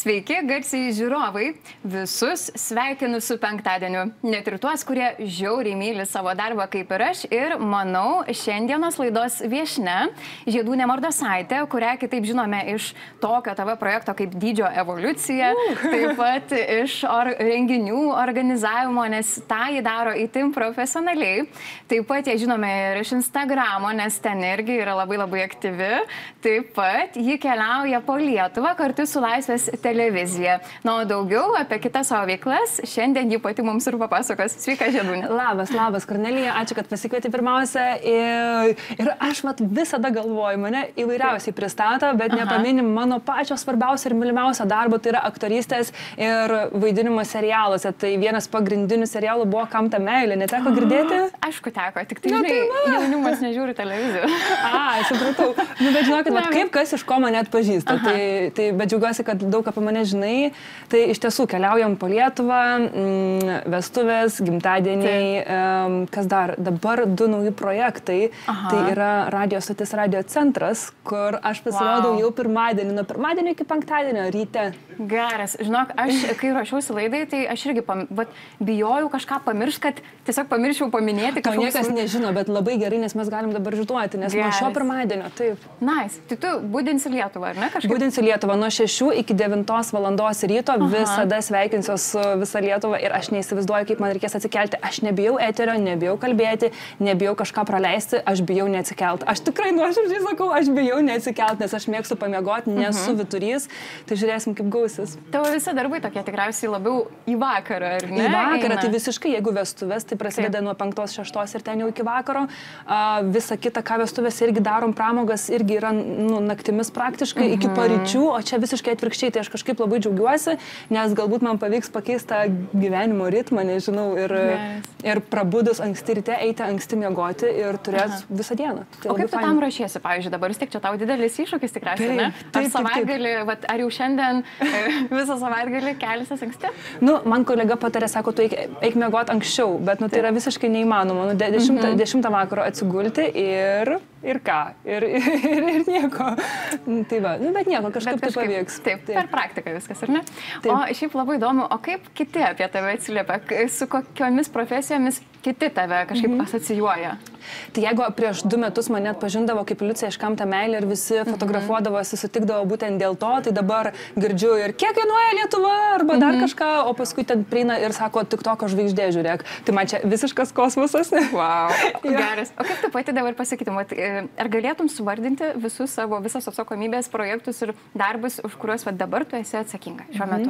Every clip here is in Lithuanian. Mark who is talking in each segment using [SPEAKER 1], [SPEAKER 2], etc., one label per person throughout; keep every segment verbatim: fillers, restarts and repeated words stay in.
[SPEAKER 1] Sveiki, garsiai žiūrovai. Visus sveikinu su penktadieniu. Net ir tuos, kurie žiauriai myli savo darbą kaip ir aš. Ir manau, šiandienos laidos viešnia Žiedūnė Mardosaitė, kurią kitaip žinome iš tokio T V projekto kaip Dydžio evoliucija, uh. taip pat iš or renginių organizavimo, nes tą jį daro itin profesionaliai. Taip pat jie žinome ir iš Instagramo, nes ten irgi yra labai labai aktyvi. Taip pat ji keliauja po Lietuvą kartu su Laisvės televizija. Na, o daugiau apie kitas savo veiklas šiandien ji pati mums ir papasakos. Sveika, Žiedūnė.
[SPEAKER 2] Labas, labas, Kornelija, ačiū, kad pasikvietei pirmiausia. Ir, ir aš mat visada galvoju, mane įvairiausiai pristato, bet Aha. nepaminim mano pačio svarbiausia ir mylimiausia darbo, tai yra aktorystės ir vaidinimo serialuose. Tai vienas pagrindinių serialų buvo Kam ta meilė, neteko girdėti?
[SPEAKER 1] Aišku, teko, tik tai, žinai, jaunimas nežiūri televizijų.
[SPEAKER 2] A, supratau. Nu, bet žinokit, vat, kaip kas iš ko mane atpažįsta. Tai, tai, bet džiaugiuosi, kad daug apie mane žinai. Tai iš tiesų keliaujam po Lietuvą, mm, vestuvės, gimtadieniai, um, kas dar, dabar du nauji projektai. Aha. Tai yra radio stotis, radio centras, kur aš pasirodau wow. jau pirmadienį, nuo pirmadienio iki penktadienio ryte.
[SPEAKER 1] Geras. Žinok, aš, kai ruošiausi laidai, tai aš irgi pam, vat, bijojau kažką pamiršti, kad tiesiog pamirščiau paminėti.
[SPEAKER 2] To niekas nežino, bet labai gerai, nes mes galim dabar žduoti, nes Geras. Nuo šio pirmadienio, taip.
[SPEAKER 1] Nice. Tai tu budinsi Lietuvą, ar ne? Kažkaip?
[SPEAKER 2] Budinsi Lietuvą nuo šešių iki devintos valandos ryto. Aha. Visada sveikinsiu su visa Lietuva ir aš neįsivaizduoju, kaip man reikės atsikelti. Aš nebijau eterio, nebijau kalbėti, nebijau kažką praleisti, aš bijau neatsikelti. Aš tikrai nuoširdžiai sakau, aš bijau neatsikelti, nes aš mėgstu pamiegoti, nesu uh-huh. viturys. Tai žiūrėsim, kaip gausis.
[SPEAKER 1] Tavo visi darbai tokie tikriausiai labiau į vakarą, ar ne?
[SPEAKER 2] Į vakarą, tai visiškai, jeigu vestuvės, tai prasideda Taip. Nuo penktos, šeštos ir ten jau iki vakaro. Uh, visa kita, ką vestuvės irgi darom, pramogas irgi yra nu, naktimis praktiškai uh-huh. iki paryčių, o čia visiškai atvirkščiai. Tai aš kažkaip labai džiaugiuosi, nes galbūt man pavyks pakeisti tą gyvenimo ritmą, nežinau, ir, yes. ir prabudus anksti ryte, eiti anksti miegoti ir turėti Aha. visą dieną. Tai
[SPEAKER 1] o kaip tu tam ruošiesi, pavyzdžiui, dabar vis tiek čia tau didelis iššūkis tikriausiai, ne? Ar savaitgalį, vat, ar jau šiandien visą savaitgalį keliasies anksti?
[SPEAKER 2] Nu, man kolega patarė, sako, tu eik, eik miegoti anksčiau, bet nu, tai yra visiškai neįmanoma. Nu, dešimtą, mm-hmm. dešimtą vakaro atsigulti ir... Ir ką? Ir, ir, ir nieko. Tai va, nu, bet nieko, kažkaip tai pavyks.
[SPEAKER 1] Taip, taip, per praktiką viskas, ar ne? Taip. O šiaip labai įdomu, o kaip kiti apie tave atsiliepia? Su kokiomis profesijomis kiti tave kažkaip mhm. asocijuoja?
[SPEAKER 2] Tai jeigu prieš du metus mane atpažindavo kaip Liucija iš Kam ta meilė ir visi mhm. fotografuodavosi, sutikdavo būtent dėl to, tai dabar girdžiu ir kiek kainuoja Lietuva arba dar mhm. kažką, o paskui ten prieina ir sako, tik toko žvaigždė, žiūrėk. Tai man čia visiškas kosmosas.
[SPEAKER 1] Wow. Geras. O kaip tu pati dabar pasakytum? Ar galėtum suvardinti visus savo, visas atsakomybės projektus ir darbus, už kuriuos va, dabar tu esi atsakinga šiuo metu?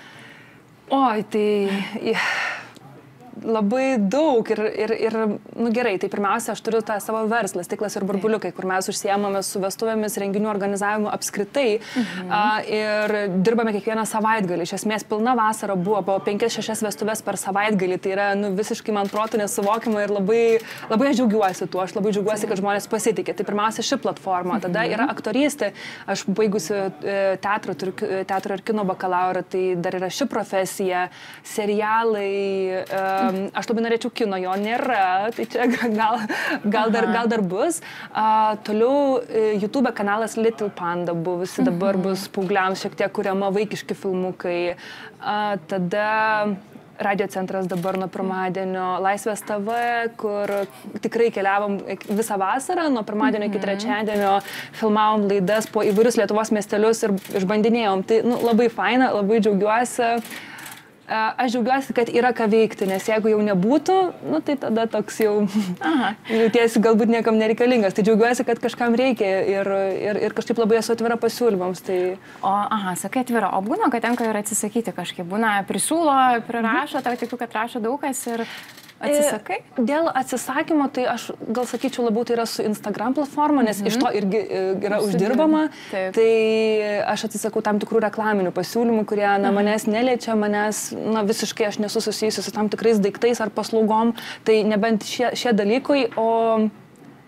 [SPEAKER 2] Mhm. Oi, tai... Labai daug ir, ir, ir, nu gerai, tai pirmiausia, aš turiu tą savo verslą, Stiklas ir burbuliukai, kur mes užsiemame su vestuvėmis, renginių organizavimu apskritai mhm. a, ir dirbame kiekvieną savaitgalį. Iš esmės pilna vasara buvo, po penkias šešias vestuvės per savaitgalį, tai yra nu, visiškai man protų nesuvokiama ir labai, labai aš džiaugiuosi tuo, aš labai džiaugiuosi, kad žmonės pasitikė. Tai pirmiausia ši platforma, tada yra aktorystė, aš baigusi teatrą, turiu teatro ir kino bakalaurą, tai dar yra ši profesija, serialai, um, aš labai norėčiau kino, jo nėra, tai čia gal, gal, dar, gal dar bus. Uh, toliau YouTube kanalas Little Panda buvusi, dabar bus paaugliams šiek tiek kuriama vaikiški filmukai. Uh, tada radio centras dabar nuo pirmadienio, Laisvės T V, kur tikrai keliavom visą vasarą, nuo pirmadienio iki trečiadienio filmavom laidas po įvairius Lietuvos miestelius ir išbandinėjom. Tai nu, labai faina, labai džiaugiuosi. Aš džiaugiuosi, kad yra ką veikti, nes jeigu jau nebūtų, nu, tai tada toks jau jautiesi galbūt niekam nereikalingas. Tai džiaugiuosi, kad kažkam reikia ir, ir, ir kažkaip labai esu atvira pasiūlymams. Tai...
[SPEAKER 1] O, aha, sakai atvira. O būna, kad tenka ir atsisakyti kažkaip. Būna prisiūlo, prirašo, tau tikiu, kad rašo daug kas ir... Atsisakai?
[SPEAKER 2] Dėl atsisakymo, tai aš gal sakyčiau labiau tai yra su Instagram platforma, nes mm-hmm. iš to irgi yra Užsidėm. Uždirbama. Taip. Tai aš atsisakau tam tikrų reklaminių pasiūlymų, kurie na, manęs neliečia, manęs na, visiškai aš nesu susijusi su tam tikrais daiktais ar paslaugom. Tai nebent šie, šie dalykai, o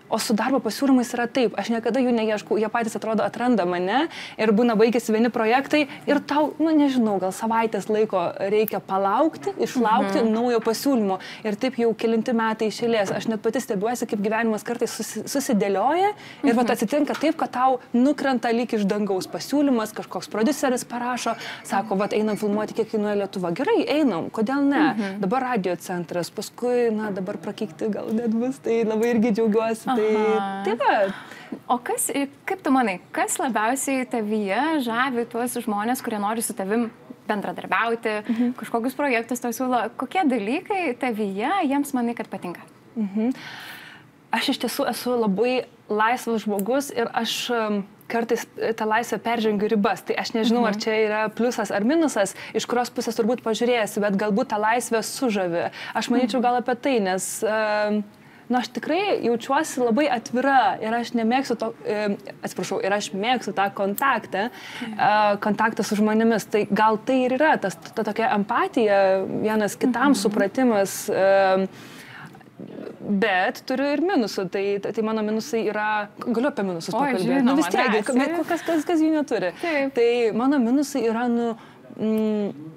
[SPEAKER 2] O su darbo pasiūlymais yra taip, aš niekada jų neieškau, jie patys atrodo atranda mane ir būna baigėsi vieni projektai ir tau, nu nežinau, gal savaitės laiko reikia palaukti, išlaukti mhm. naujo pasiūlymo. Ir taip jau kelinti metai išėlės. Aš net pati stebiuosi, kaip gyvenimas kartais susi, susidėlioja ir mhm. vat atsitinka taip, kad tau nukrenta lyg iš dangaus pasiūlymas, kažkoks prodiuseris parašo, sako, vat einam filmuoti, kiek kainuoja Lietuva. Gerai, einam, kodėl ne? Mhm. Dabar radio centras, paskui, na, dabar prakeikti gal net bus, tai labai irgi džiaugiuosi. Tai, tai va.
[SPEAKER 1] O kas, kaip tu manai, kas labiausiai tavyje žavi tuos žmonės, kurie nori su tavim bendradarbiauti, mhm. kažkokius projektus tau siūlo, kokie dalykai tavyje jiems manai, kad patinka?
[SPEAKER 2] Mhm. Aš iš tiesų esu labai laisvas žmogus ir aš kartais tą laisvę peržengiu ribas. Tai aš nežinau, mhm. ar čia yra pliusas ar minusas, iš kurios pusės turbūt pažiūrėsi, bet galbūt tą laisvę sužavi. Aš manyčiau gal apie tai, nes... Uh, Na, aš tikrai jaučiuosi labai atvira ir aš nemėgsiu to, e, atsiprašau, ir aš mėgsiu tą kontaktą, e, kontaktą su žmonėmis. Tai gal tai ir yra, tas, ta tokia empatija, vienas kitam mhm. supratimas, e, bet turiu ir minusų. Tai, tai mano minusai yra, galiu apie minusus pakalbėti. Nu, vis tiek, kas, kas, kas jų neturi. Taip. Tai mano minusai yra, nu... Mm,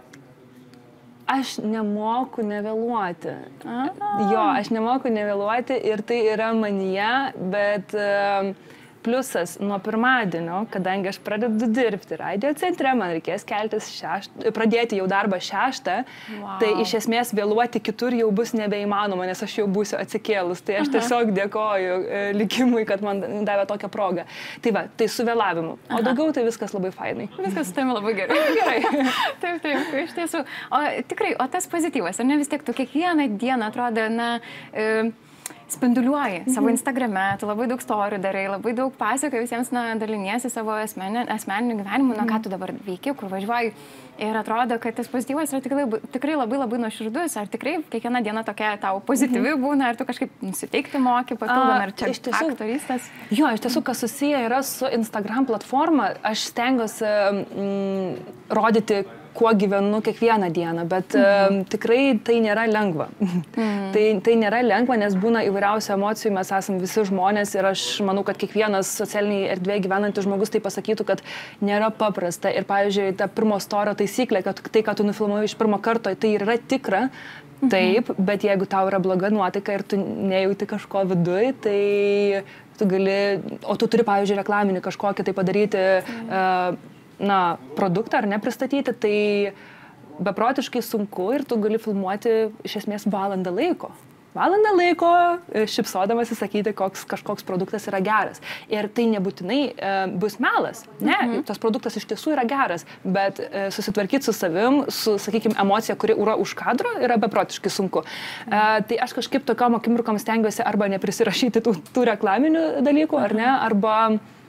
[SPEAKER 2] Aš nemoku nevėluoti. Aha. Jo, aš nemoku nevėluoti ir tai yra manyje, bet uh, pliusas nuo pirmadienio, kadangi aš pradedu dirbti radio centre, man reikės keltis šeštą, pradėti jau darbą šeštą, wow. tai iš esmės vėluoti kitur jau bus nebeįmanoma, nes aš jau būsiu atsikėlus. Tai aš Aha. tiesiog dėkoju e, likimui, kad man davė tokią progą. Tai va, tai su vėlavimu. O Aha. daugiau tai viskas labai fainai.
[SPEAKER 1] Viskas su tavimi labai gerai. gerai. Taip, taip, iš tiesų. O tikrai, o tas pozityvas, ar ne vis tiek tu kiekvieną dieną atrodo, na... E, spinduliuoji mhm. savo Instagrame, tu labai daug storijų darai, labai daug pasakoji visiems, na, daliniesi savo asmeniniu, asmeniniu gyvenimu, na, ką tu dabar veiki, kur važiuoji. Ir atrodo, kad tas pozityvas yra tikrai, tikrai labai labai nuoširdus. Ar tikrai kiekviena diena tokia tau pozityvi mhm. būna, ar tu kažkaip nusiteikti moki, papildom, ar čia tiesų, aktorystės?
[SPEAKER 2] Jo, iš tiesų, kas susiję yra su Instagram platforma, aš stengiuosi mm, rodyti, kuo gyvenu kiekvieną dieną, bet mhm. um, tikrai tai nėra lengva. Mhm. tai, tai nėra lengva, nes būna įvairiausių emocijų, mes esame visi žmonės ir aš manau, kad kiekvienas socialiniai erdvėje gyvenantis žmogus tai pasakytų, kad nėra paprasta. Ir, pavyzdžiui, ta pirmo storio taisyklė, kad tai, ką tu nufilmavai iš pirmo karto, tai yra tikra, mhm. taip, bet jeigu tau yra bloga nuotaika ir tu nejauti kažko viduj, tai tu gali, o tu turi, pavyzdžiui, reklaminį kažkokį tai padaryti, mhm. uh, na, produktą ar nepristatyti, tai beprotiškai sunku ir tu gali filmuoti iš esmės valandą laiko. Valandą laiko šipsodamas įsakyti, koks kažkoks produktas yra geras. Ir tai nebūtinai e, bus melas. Ne, mhm. tas produktas iš tiesų yra geras, bet e, susitvarkyti su savim, su, sakykime, emocija, kuri yra už kadro, yra beprotiškai sunku. Mhm. E, tai aš kažkaip tokiom akimirkom stengiuosi arba neprisirašyti tų, tų reklaminių dalykų, ar ne, arba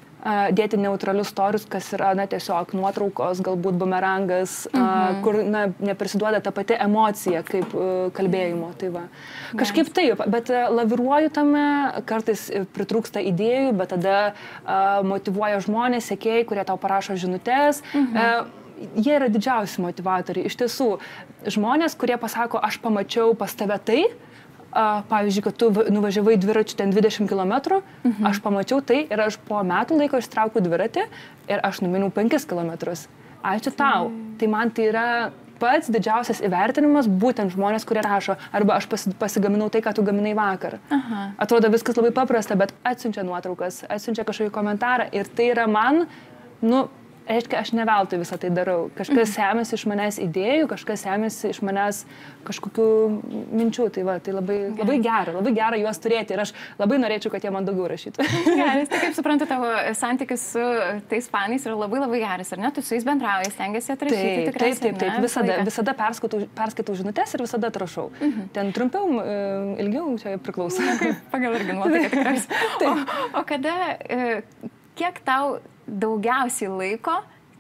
[SPEAKER 2] dėti neutralius storius, kas yra, na, tiesiog nuotraukos, galbūt bumerangas, mhm. a, kur, na, neprisiduoda ta pati emocija kaip a, kalbėjimo. Tai va. Kažkaip taip, bet a, laviruoju tame, kartais pritrūksta idėjų, bet tada a, motyvuoja žmonės, sekėjai, kurie tau parašo žinutes. Mhm. A, jie yra didžiausi motivatoriai. Iš tiesų, žmonės, kurie pasako, aš pamačiau pas tave tai, Uh, pavyzdžiui, kad tu nuvažiavai dviračiu ten dvidešimt kilometrų, mhm. aš pamačiau tai ir aš po metų laiko ištraukiu dviratį ir aš numiniau penkis kilometrus. Ačiū tau. Tai, tai man tai yra pats didžiausias įvertinimas, būtent žmonės, kurie rašo, arba aš pasi, pasigaminau tai, ką tu gaminai vakar. Aha. Atrodo viskas labai paprasta, bet atsiunčia nuotraukas, atsiunčia kažkokį komentarą ir tai yra man, nu, reiškia, aš ne veltui visą tai darau. Kažkas semėsi iš manęs idėjų, kažkas semėsi iš manęs kažkokių minčių. Tai va, tai labai, labai gera, labai gera juos turėti ir aš labai norėčiau, kad jie man daugiau rašytų.
[SPEAKER 1] Geras, tai kaip suprantu, tavo santykis su tais fanais yra labai labai geras, ar ne? Tu su jais bendrauji, stengiasi atrašyti
[SPEAKER 2] taip,
[SPEAKER 1] tikrai.
[SPEAKER 2] Taip, taip, taip, visada, visada perskaitau, perskaitau žinutes ir visada atrašau. Mhm. Ten trumpiau, ilgiau, čia priklauso.
[SPEAKER 1] Na, kaip, pagal irgi nuotaiką tikrai. O, o kada, kiek tau daugiausiai laiko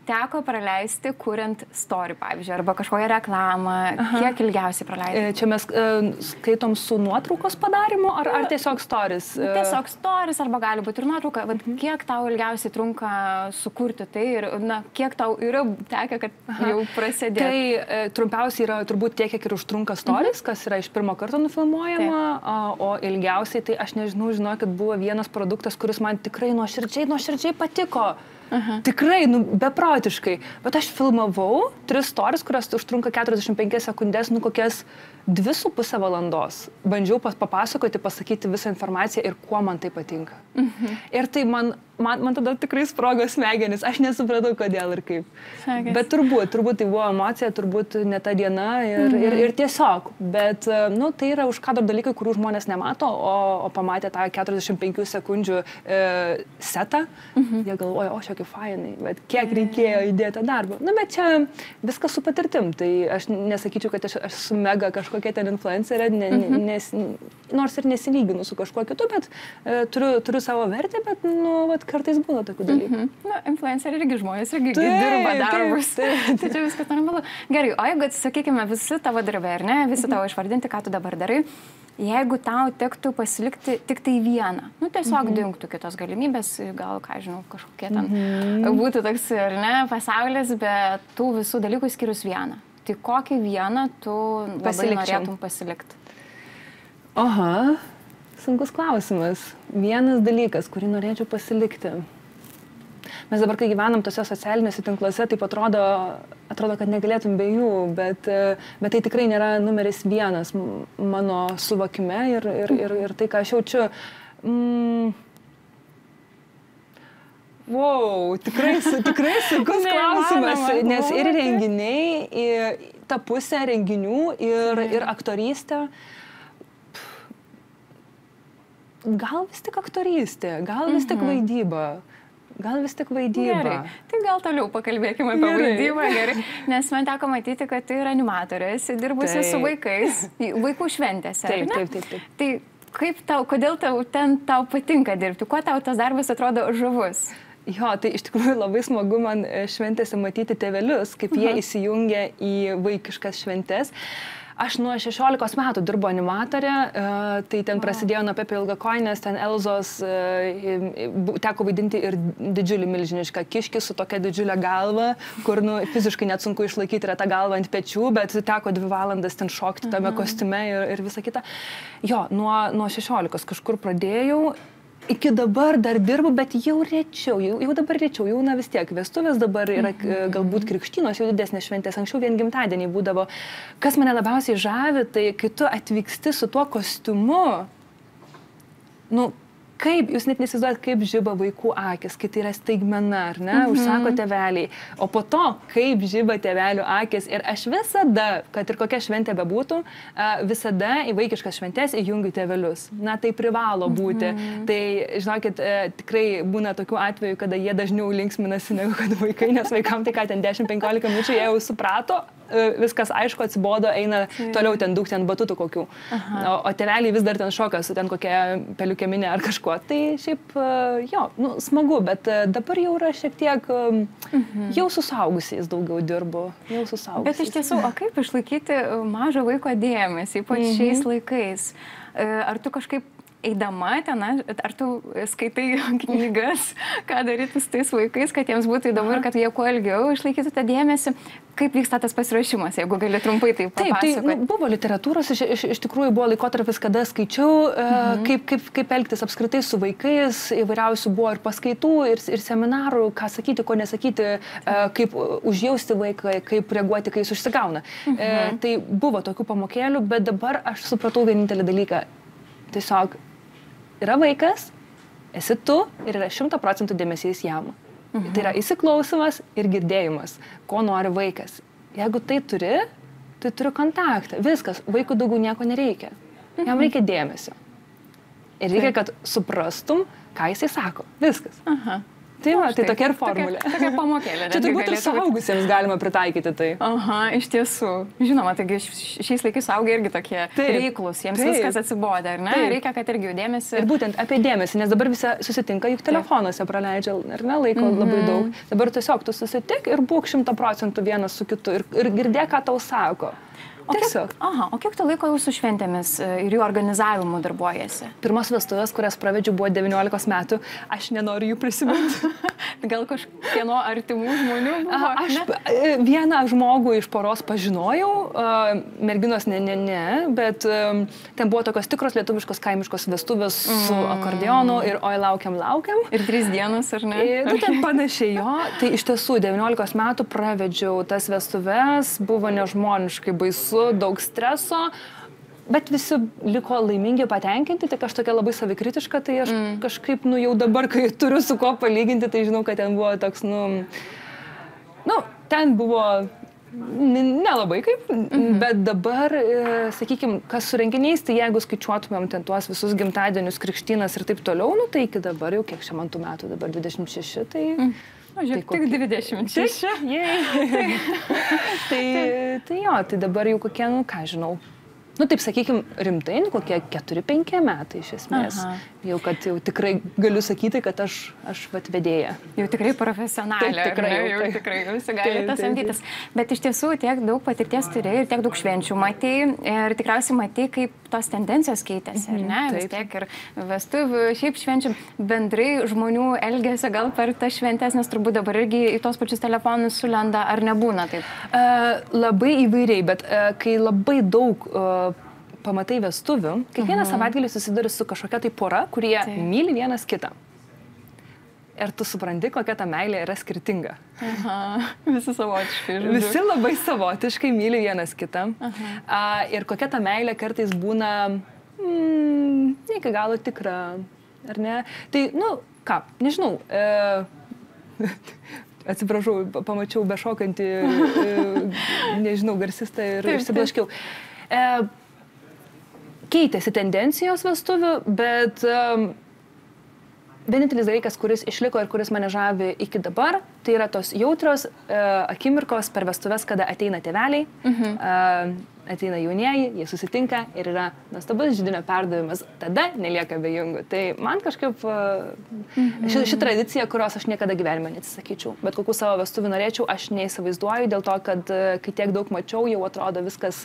[SPEAKER 1] teko praleisti, kuriant story, pavyzdžiui, arba kažkokią reklamą? Aha. Kiek ilgiausiai praleidai?
[SPEAKER 2] Čia mes e, skaitom su nuotraukos padarimu, ar, ar tiesiog stories?
[SPEAKER 1] Tiesiog stories, arba gali būti ir nuotrauka. Vat, kiek tau ilgiausiai trunka sukurti tai ir, na, kiek tau yra tekę, kad Aha. jau prasidėjo?
[SPEAKER 2] Tai e, trumpiausiai yra turbūt tiek, kiek ir užtrunka stories, mhm. kas yra iš pirmo karto nufilmuojama, a, o ilgiausiai tai aš nežinau, žinau, kad buvo vienas produktas, kuris man tikrai nuoširdžiai, nuoširdžiai patiko. Aha. Tikrai, nu, beprotiškai. Bet aš filmavau tris stories, kurios užtrunka keturiasdešimt penkias sekundės, nu kokias dvi su pusę valandos. Bandžiau papasakoti, pasakyti visą informaciją ir kuo man tai patinka. Mhm. Ir tai man, man, man tada tikrai sprogo smegenis. Aš nesupratau, kodėl ir kaip. Sakės. Bet turbūt, turbūt tai buvo emocija, turbūt ne ta diena ir, mhm. ir, ir tiesiog. Bet, nu, tai yra už kadro dalykai, kurių žmonės nemato, o, o pamatė tą keturiasdešimt penkių sekundžių e, setą. Mhm. Jie galvoja, o šiokį fainai, bet kiek reikėjo įdėti darbą. Na, bet čia viskas su patirtim. Tai aš nesakyčiau, kad aš, aš esu mega kažkokia ten influencerė, ne, mhm. nes, nors ir nesilyginu su kažkuo kitu, bet e, turiu, turiu savo vertę, bet, nu, vat, kartais būna tokių dalykų.
[SPEAKER 1] Mhm. Na, influenceriai irgi žmonės, irgi taip, dirba darbus. Taip, taip. Tai čia viskas normalu. Gerai, o jeigu, sakykime, visi tavo darbai, ar ne, visi mhm. tavo išvardinti, ką tu dabar darai, jeigu tau tektų pasilikti tik tai vieną, nu, tiesiog mhm. dingtų kitos galimybės, gal, ką žinau, kažkokie ten mhm. būtų toks, ar ne, pasaulis, bet tų visų dalykų skirius vieną. Tai kokį vieną tu labai norėtum pasilikti?
[SPEAKER 2] Aha, sunkus klausimas. Vienas dalykas, kurį norėčiau pasilikti. Mes dabar, kai gyvenam tose socialinėse tinkluose, taip atrodo, atrodo, kad negalėtum be jų, bet, bet tai tikrai nėra numeris vienas mano suvokime ir, ir, ir, ir tai, ką aš jaučiu. Mm. Wow, tikrai, tikrai sunkus klausimas, nes ir renginiai, ir ta pusė renginių, ir, ir aktorystė. Gal vis tik aktorystė, gal vis tik vaidyba. Gal vis tik vaidyba.
[SPEAKER 1] Gerai. Tai gal toliau pakalbėkime apie gerai. vaidybą, gerai. Nes man teko matyti, kad tai yra animatorės, dirbusi taip. su vaikais, vaikų šventėse.
[SPEAKER 2] Taip, taip, taip, taip.
[SPEAKER 1] Tai kaip tau, kodėl tau ten tau patinka dirbti? Kuo tau tas darbas atrodo žavus?
[SPEAKER 2] Jo, tai iš tikrųjų labai smagu man šventėse matyti tėvelius, kaip jie uh-huh. įsijungia į vaikiškas šventes. Aš nuo šešiolikos metų dirbu animatorė, tai ten prasidėjo nuo Pepė Ilgakojinės, ten Elzos, teko vaidinti ir didžiulį milžinišką kiškį su tokia didžiulė galva, kur nu, fiziškai net sunku išlaikyti yra tą galvą ant pečių, bet teko dvi valandas ten šokti tame kostiume ir, ir visa kita. Jo, nuo, nuo šešiolikos kažkur pradėjau. Iki dabar dar dirbu, bet jau rečiau, jau, jau dabar rečiau, jau na vis tiek vestuvės dabar yra mm-hmm. galbūt krikštynos, jau didesnės šventės, anksčiau vien gimtadieniai būdavo. Kas mane labiausiai žavi, tai kai tu atvyksti su tuo kostiumu, nu, kaip, jūs net nesivaizduojat, kaip žiba vaikų akis, kai tai yra staigmena, ar ne, mm-hmm. užsako tėveliai. O po to, kaip žiba tėvelių akis. Ir aš visada, kad ir kokia šventė bebūtų, visada į vaikiškas šventės įjungiu tėvelius. Na, tai privalo būti. Mm-hmm. Tai, žinokit, tikrai būna tokių atvejų, kada jie dažniau linksminasi negu kad vaikai, nes vaikam tai ką ten dešimt penkiolika minučių jie jau suprato, viskas aišku, atsibodo, eina mm. toliau ten daug ten batutų kokių. O, o tėveliai vis dar ten šoka su ten kokia peliukėminė ar kažkuo. Tai šiaip, jo, nu, smagu, bet dabar jau yra šiek tiek, mm-hmm. jau su suaugusiais daugiau dirbu, jau su suaugusiais.
[SPEAKER 1] Bet iš tiesų, o kaip išlaikyti mažo vaiko dėmesį, ypač mm-hmm. šiais laikais? Ar tu kažkaip eidama ten, ar tu skaitai knygas, ką daryti su tais vaikais, kad jiems būtų įdomu ir kad jie kuo ilgiau išlaikytų tą dėmesį? Kaip vyksta tas pasiruošimas, jeigu gali trumpai tai papasakoti?
[SPEAKER 2] Taip, tai nu, buvo literatūros, iš, iš, iš tikrųjų buvo laikotarpis, kada skaičiau, mhm. kaip, kaip, kaip elgtis apskritai su vaikais, įvairiausių buvo ir paskaitų, ir, ir seminarų, ką sakyti, ko nesakyti, kaip užjausti vaiką, kaip reaguoti, kai jis užsigauna. Mhm. Tai buvo tokių pamokėlių, bet dabar aš supratau vienintelį dalyką. Tiesiog yra vaikas, esi tu ir yra šimto procentų dėmesys jam. Mhm. Tai yra įsiklausimas ir girdėjimas, ko nori vaikas. Jeigu tai turi, tai turi kontaktą. Viskas, vaikų daugiau nieko nereikia. Jam mhm. reikia dėmesio. Ir reikia, kad suprastum, ką jisai sako. Viskas.
[SPEAKER 1] Aha.
[SPEAKER 2] Tai, va, tai tokia ir formulė.
[SPEAKER 1] Tokia, tokia pamokėlė.
[SPEAKER 2] Čia turbūt ir suaugusiems galima pritaikyti tai.
[SPEAKER 1] Aha, iš tiesų. Žinoma, taigi šiais laikais suaugę irgi tokie taip, reiklus, jiems taip, viskas atsiboda, ar ne? Taip. Reikia, kad irgi jų dėmesį.
[SPEAKER 2] Ir būtent apie dėmesį, nes dabar visi susitinka, juk telefonuose praleidžia, ar ne, laiko mm -hmm. labai daug. Dabar tiesiog tu susitik ir būk šimta procentų vienas su kitu ir, ir girdėk, ką tau sako.
[SPEAKER 1] O kiek, aha, o kiek to laiko jūsų šventėmis ir jų organizavimu darbuojasi?
[SPEAKER 2] Pirmos vestuvės, kurias pravedžiau, buvo devyniolikos metų. Aš nenoriu jų prisiminti.
[SPEAKER 1] Gal kažkieno artimų žmonių buvo?
[SPEAKER 2] Aš ne? Vieną žmogų iš poros pažinojau, merginos ne, ne, ne, bet ten buvo tokios tikros lietuviškos kaimiškos vestuvės mm. su akordeonu ir oi laukiam, laukiam.
[SPEAKER 1] Ir trys dienos, ar ne?
[SPEAKER 2] Ir, nu, ten panašiai jo. Tai iš tiesų devyniolikos metų pravedžiau tas vestuvės, buvo nežmoniškai baisu, daug streso, bet visi liko laimingi, patenkinti, tik aš tokia labai savikritiška, tai aš mm. kažkaip, nu jau dabar, kai turiu su ko palyginti, tai žinau, kad ten buvo toks, nu, nu ten buvo nelabai kaip, mm-hmm. bet dabar, e, sakykime, kas su renginiais, tai jeigu skaičiuotumėm ten tuos visus gimtadienius, krikštynas ir taip toliau, nu tai iki dabar jau kiek čia man tų metų, dabar dvidešimt šeši, tai... Mm.
[SPEAKER 1] O, žiūrėk, tai tik dvidešimt šeši.
[SPEAKER 2] tai, tai, tai jo, tai dabar jau kokie, nu ką žinau, nu taip sakykime, rimtai, nu, kokie keturi penki metai iš esmės. Aha. Jau kad jau tikrai galiu sakyti, kad aš, aš vat vedėja.
[SPEAKER 1] Jau tikrai profesionalė.
[SPEAKER 2] Taip, tikrai,
[SPEAKER 1] jau, jau
[SPEAKER 2] taip.
[SPEAKER 1] tikrai visi gali tas samdytis. Bet iš tiesų tiek daug patirties turi ir tiek daug švenčių matei ir tikriausiai matei, kaip tos tendencijos keitėsi, ar ne?
[SPEAKER 2] Mhm,
[SPEAKER 1] vis tiek ir vestuvių, šiaip švenčių bendrai žmonių elgiasi gal per tas šventes, nes turbūt dabar irgi į tos pačius telefonus sulenda, ar nebūna taip?
[SPEAKER 2] Uh, labai įvairiai, bet uh, kai labai daug uh, pamatai vestuvių, kiekvieną uh-huh. savaitgalį susiduri su kažkokia tai pora, kurie tai. myli vienas kitą. Ir tu supranti, kokia ta meilė yra skirtinga.
[SPEAKER 1] Aha. Visi savotiškai. Žodžiu.
[SPEAKER 2] Visi labai savotiškai myli vienas kitą. Uh-huh. Uh, ir kokia ta meilė kartais būna mm, ne iki galo tikra, ar ne? Tai, nu, ką, nežinau. Uh, atsiprašau, pamačiau bešokantį, uh, nežinau, garsistą ir išsiblaškiau. Uh, Keitėsi tendencijos vestuvių, bet um, vienintelis dalykas, kuris išliko ir kuris mane žavi iki dabar, tai yra tos jautrios uh, akimirkos per vestuves, kada ateina tėveliai, uh-huh. uh, ateina jaunieji, jie susitinka ir yra nuostabus židinio perdavimas, tada nelieka abejingų. Tai man kažkaip uh, uh-huh. ši, ši tradicija, kurios aš niekada gyvenime neatsisakyčiau, bet kokių savo vestuvių norėčiau, aš neįsivaizduoju, dėl to, kad uh, kai tiek daug mačiau, jau atrodo viskas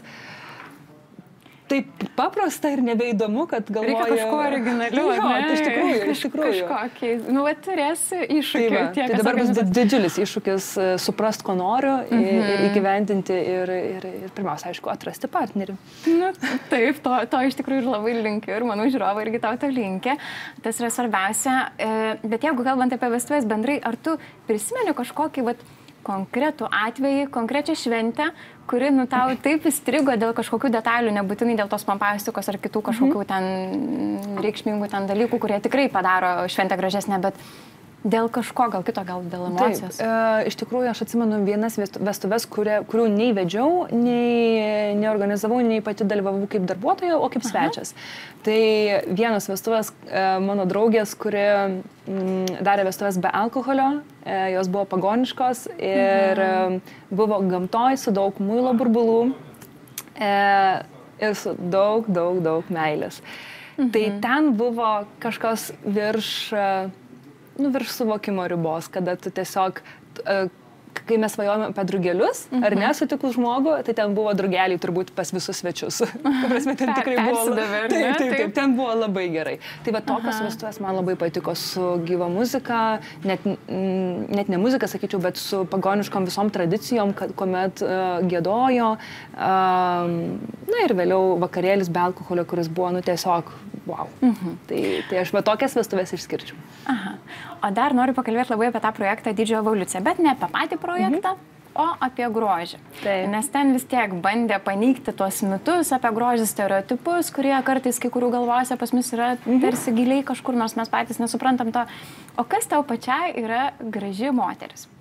[SPEAKER 2] taip paprasta ir nebeįdomu, kad galvoju...
[SPEAKER 1] Reikia kažko originaliu,
[SPEAKER 2] jo,
[SPEAKER 1] ne?
[SPEAKER 2] Iš tikrųjų, iš tikrųjų.
[SPEAKER 1] Kažkokį. Nu, va, turėsi iššūkį.
[SPEAKER 2] Tai, va, tai dabar bus didžiulis iššūkis suprast, ko noriu mm-hmm. ir įgyvendinti ir, ir, ir pirmiausia, aišku, atrasti partnerį.
[SPEAKER 1] Nu, taip, to, to iš tikrųjų ir labai linkiu ir manau, žiūrovai irgi tau to linkia. Tas yra svarbiausia. Bet jeigu kalbant apie vestuvės bendrai, ar tu prisimeni kažkokį, vat, konkretų atvejį, konkrečią šventę, kuri, nu, tau taip įstrigo dėl kažkokių detalių, nebūtinai dėl tos pompastikos ar kitų kažkokių ten reikšmingų ten dalykų, kurie tikrai padaro šventę gražesnę, bet dėl kažko, gal kito, gal dėl emocijos.
[SPEAKER 2] Taip, e, iš tikrųjų, aš atsimenu vienas vestuves, kurie, kurių nei vedžiau, nei neorganizavau, nei pati dalyvavau kaip darbuotoja, o kaip svečias. Aha. Tai vienas vestuvės e, mano draugės, kuri m, darė vestuvės be alkoholio, e, jos buvo pagoniškos ir mhm. e, buvo gamtoj su daug muilo burbulų e, ir su daug, daug, daug meilės. Mhm. Tai ten buvo kažkas virš... nu, virš suvokimo ribos, kada tu tiesiog, kai mes svajojame apie drugelius, mm-hmm. ar ne, sutikus žmogų, tai ten buvo drugeliai turbūt pas visus svečius. Prasme, ten tikrai buvo, taip, taip, taip, taip, ten buvo labai gerai. Tai va tokios vestuvės man labai patiko su gyva muzika, net, net ne muzika, sakyčiau, bet su pagoniškom visom tradicijom, kad, kuomet uh, giedojo. Uh, na ir vėliau vakarėlis be alkoholio, kuris buvo, nu, tiesiog wow. Mhm. Tai, tai aš va tokias vestuvės išskirčiau.
[SPEAKER 1] Aha. O dar noriu pakalbėti labai apie tą projektą Didžiojo evoliucija, bet ne apie patį projektą, mhm. o apie grožį. Taip. Nes ten vis tiek bandė paneigti tuos mitus apie grožį, stereotipus, kurie kartais kai kurių galvose pas mus yra mhm. tarsi giliai kažkur, nors mes patys nesuprantam to. O kas tau pačiai yra graži moteris?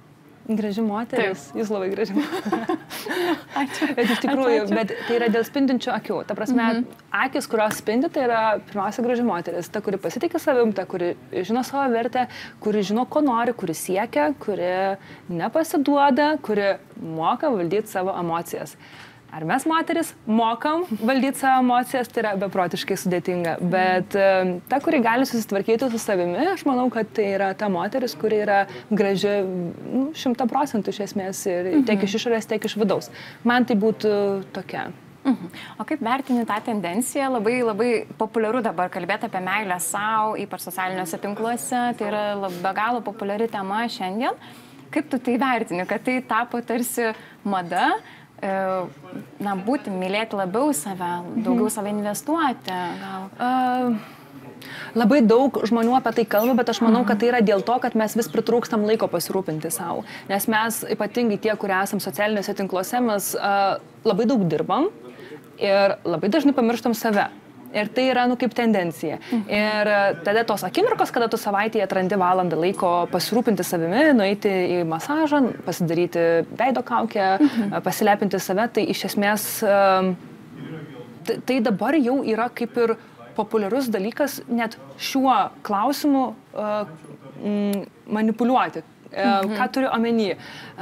[SPEAKER 2] Graži moteris,
[SPEAKER 1] Taip.
[SPEAKER 2] jūs labai graži moteris.
[SPEAKER 1] Ačiū.
[SPEAKER 2] Bet iš tikrųjų,
[SPEAKER 1] Ačiū, ačiū.
[SPEAKER 2] bet tai yra dėl spindinčių akių. Ta prasme, mhm. akis, kurios spindi, tai yra pirmiausia graži moteris. Ta, kuri pasitikė savim, ta, kuri žino savo vertę, kuri žino, ko nori, kuri siekia, kuri nepasiduoda, kuri moka valdyti savo emocijas. Ar mes moteris mokam valdyti savo emocijas, tai yra beprotiškai sudėtinga. Bet ta, kuri gali susitvarkyti su savimi, aš manau, kad tai yra ta moteris, kuri yra graži nu, šimta procentų iš esmės ir tiek iš išorės, tiek iš vidaus. Man tai būtų tokia.
[SPEAKER 1] Mhm. O kaip vertini tą tendenciją? Labai, labai populiaru dabar kalbėti apie meilę savo, ypač socialiniuose tinkluose. Tai yra be galo populiari tema šiandien. Kaip tu tai vertini, kad tai tapo tarsi mada? Na, būti, mylėti labiau save, daugiau save investuoti, gal?
[SPEAKER 2] Uh, labai daug žmonių apie tai kalba, bet aš manau, kad tai yra dėl to, kad mes vis pritrūkstam laiko pasirūpinti savo. Nes mes, ypatingai tie, kurie esam socialiniuose tinkluose, mes uh, labai daug dirbam ir labai dažnai pamirštam save. Ir tai yra, nu, kaip tendencija. Mhm. Ir tada tos akimirkos, kada tu savaitėje atrandi valandą laiko pasirūpinti savimi, nueiti į masažą, pasidaryti veido kaukę, mhm. pasilepinti save, tai iš esmės tai, tai dabar jau yra kaip ir populiarus dalykas net šiuo klausimu manipuliuoti. Mhm. Ką turiu omeny?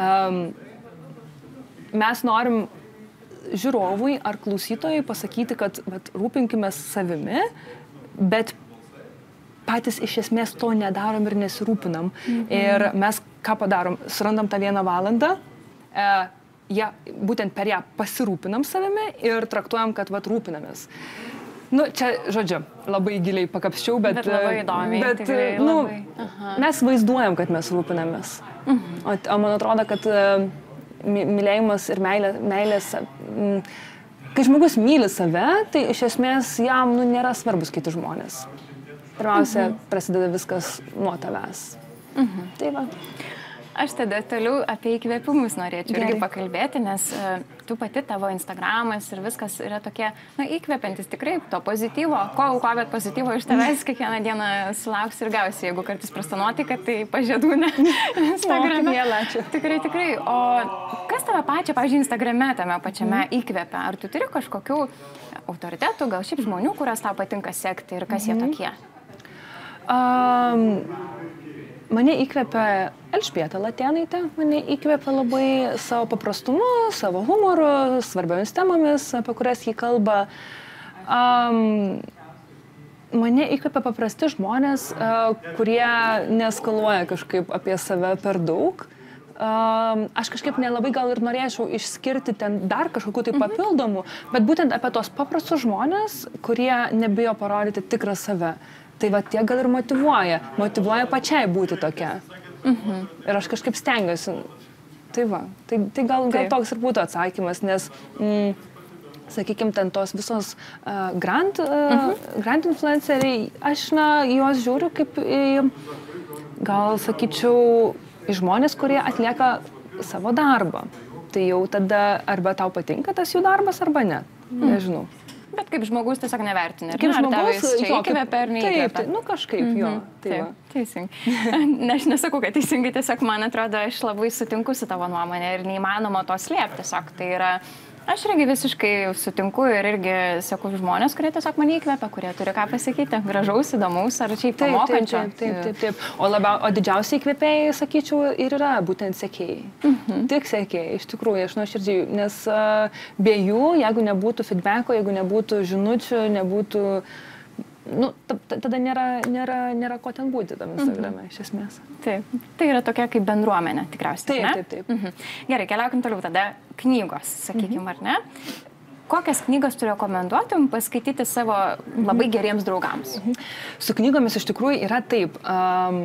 [SPEAKER 2] Mes norim žiūrovui ar klausytojui pasakyti, kad vat, rūpinkime savimi, bet patys iš esmės to nedarom ir nesirūpinam. Mhm. Ir mes ką padarom? Surandam tą vieną valandą, e, ja, būtent per ją pasirūpinam savimi ir traktuojam, kad vat, rūpinamės. Nu, čia, žodžiu, labai giliai pakapščiau, bet...
[SPEAKER 1] Bet labai įdomiai.
[SPEAKER 2] Bet,
[SPEAKER 1] tikrai,
[SPEAKER 2] nu,
[SPEAKER 1] labai. Aha.
[SPEAKER 2] Mes vaizduojam, kad mes rūpinamės. Mhm. O, o man atrodo, kad... mylėjimas ir meilė, meilės, m, kai žmogus myli save, tai iš esmės jam nu, nėra svarbus kiti žmonės. Pirmiausia, mhm. prasideda viskas nuo tavęs. Mhm. Tai va.
[SPEAKER 1] Aš tada toliau apie įkvėpimus norėčiau
[SPEAKER 2] Gerai.
[SPEAKER 1] irgi pakalbėti, nes uh, tu pati, tavo Instagramas ir viskas yra tokie, na, įkvepiantis tikrai to pozityvo, ko, ko, bet pozityvo iš tavęs kiekvieną dieną sulauksi ir gausi, jeigu kartais prastanuoti, kad tai pažiedūne Instagrame.
[SPEAKER 2] Ačiū.
[SPEAKER 1] Tikrai, tikrai. O kas tave pačią, pavyzdžiui, Instagrame tame pačiame mm. įkvepia? Ar tu turi kažkokių autoritetų, gal šiaip žmonių, kurias tau patinka sekti ir kas mm. jie tokie?
[SPEAKER 2] Um... Mane įkvepia Elžbieta Latėnaitė, mane įkvepia labai savo paprastumu, savo humoru, svarbiomis temomis, apie kurias jį kalba. Um, mane įkvepia paprasti žmonės, uh, kurie neskaluoja kažkaip apie save per daug. Um, aš kažkaip nelabai gal ir norėčiau išskirti ten dar kažkokių tai papildomų, mhm. bet būtent apie tos paprastus žmonės, kurie nebijo parodyti tikrą save. Tai va tie gal ir motyvuoja, motyvuoja pačiai būti tokia. Mhm. Ir aš kažkaip stengiuosi. Tai va, tai, tai gal, gal toks ir būtų atsakymas, nes, mm, sakykime, ten tos visos uh, grand, uh, mhm. grand influenceriai, aš, na, juos žiūriu kaip į, gal, sakyčiau, į žmonės, kurie atlieka savo darbą. Tai jau tada arba tau patinka tas jų darbas, arba ne. Mhm. Nežinau.
[SPEAKER 1] Bet kaip žmogus tiesiog nevertinė.
[SPEAKER 2] Kaip
[SPEAKER 1] ar
[SPEAKER 2] žmogus,
[SPEAKER 1] jis čia įkvepia ar neįkvepia?
[SPEAKER 2] Taip, taip, nu kažkaip mm-hmm. jo. Tai
[SPEAKER 1] taip, teisingai. Ne, aš nesakau, kad teisingai, tiesiog man atrodo, aš labai sutinku su tavo nuomonė ir neįmanoma to slėpti. Tiesiog tai yra, aš irgi visiškai sutinku ir irgi seku žmonės, kurie tiesiog mane įkvepia, kurie turi ką pasakyti. Gražaus, įdomaus ar šiaip pamokančio.
[SPEAKER 2] Taip, taip, taip, taip. O, labiau, o didžiausiai įkvėpėjai, sakyčiau, ir yra būtent sekėjai. Mhm. Tik sekėjai, iš tikrųjų, aš nuoširdžiai, nes uh, be jų, jeigu nebūtų feedbacko, jeigu nebūtų žinučių, nebūtų... Nu, tada nėra, nėra, nėra ko ten būti tam Instagrame, iš esmės.
[SPEAKER 1] Taip, tai yra tokia kaip bendruomenė, tikriausiai.
[SPEAKER 2] Taip,
[SPEAKER 1] ne?
[SPEAKER 2] taip, taip.
[SPEAKER 1] Mhm. Gerai, keliaukim toliau tada. Knygos, sakykime, mhm. ar ne? Kokias knygas tu rekomenduotum paskaityti savo labai geriems draugams?
[SPEAKER 2] Mhm. Su knygomis iš tikrųjų yra taip. Um,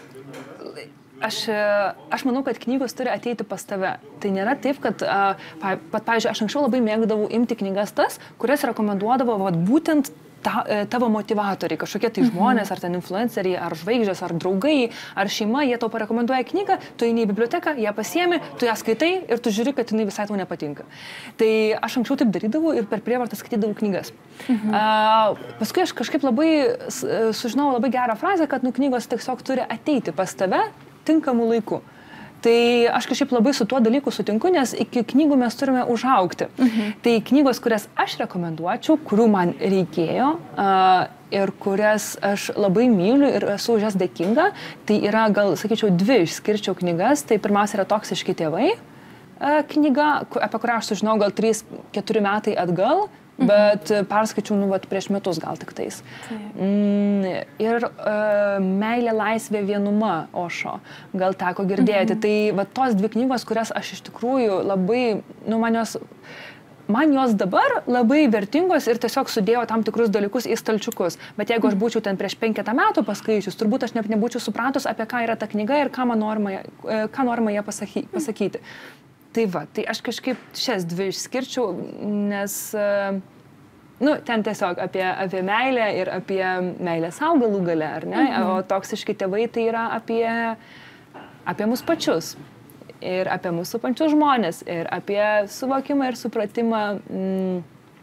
[SPEAKER 2] Aš, aš manau, kad knygos turi ateiti pas tave. Tai nėra taip, kad, pat, pavyzdžiui, aš anksčiau labai mėgdavau imti knygas tas, kurias rekomenduodavo vat, būtent ta, tavo motivatoriai, kažkokie tai žmonės, ar ten influenceriai, ar žvaigždės, ar draugai, ar šeima, jie tau parekomenduoja knygą, tu eini į biblioteką, ją pasiemi, tu ją skaitai ir tu žiūri, kad jinai visai tau nepatinka. Tai aš anksčiau taip darydavau ir per prievartą skaitydavau knygas. Mhm. Uh, paskui aš kažkaip labai sužinojau labai gerą frazę, kad nu, knygos tiesiog turi ateiti pas tave tinkamų laikų. Tai aš kažkaip labai su tuo dalyku sutinku, nes iki knygų mes turime užaugti. Mhm. Tai knygos, kurias aš rekomenduočiau, kurių man reikėjo uh, ir kurias aš labai myliu ir esu už jas dėkinga, tai yra gal, sakyčiau, dvi išskirčiau knygas. Tai pirmiausia yra Toksiški tėvai uh, knyga, apie kurią aš sužinau gal trys keturi metai atgal. Bet perskaičiau, nu, vat, prieš metus gal tik tais. Mm, ir uh, Meilė, laisvė, vienuma Ošo. Gal teko girdėti. Mhm. Tai vat, tos dvi knygos, kurias aš iš tikrųjų labai, nu, man jos, man jos dabar labai vertingos ir tiesiog sudėjo tam tikrus dalykus į stalčiukus. Bet jeigu aš būčiau ten prieš penketą metų paskaičius, turbūt aš net nebūčiau supratus, apie ką yra ta knyga ir ką man norima, ką norima ją pasaky, pasakyti. Tai va, tai aš kažkaip šias dvi išskirčiau, nes, nu, ten tiesiog apie, apie meilę ir apie meilę savo galų gale, ar ne? Mhm. O Toksiški tėvai tai yra apie, apie mus pačius ir apie mūsų pačius žmonės ir apie suvokimą ir supratimą mm,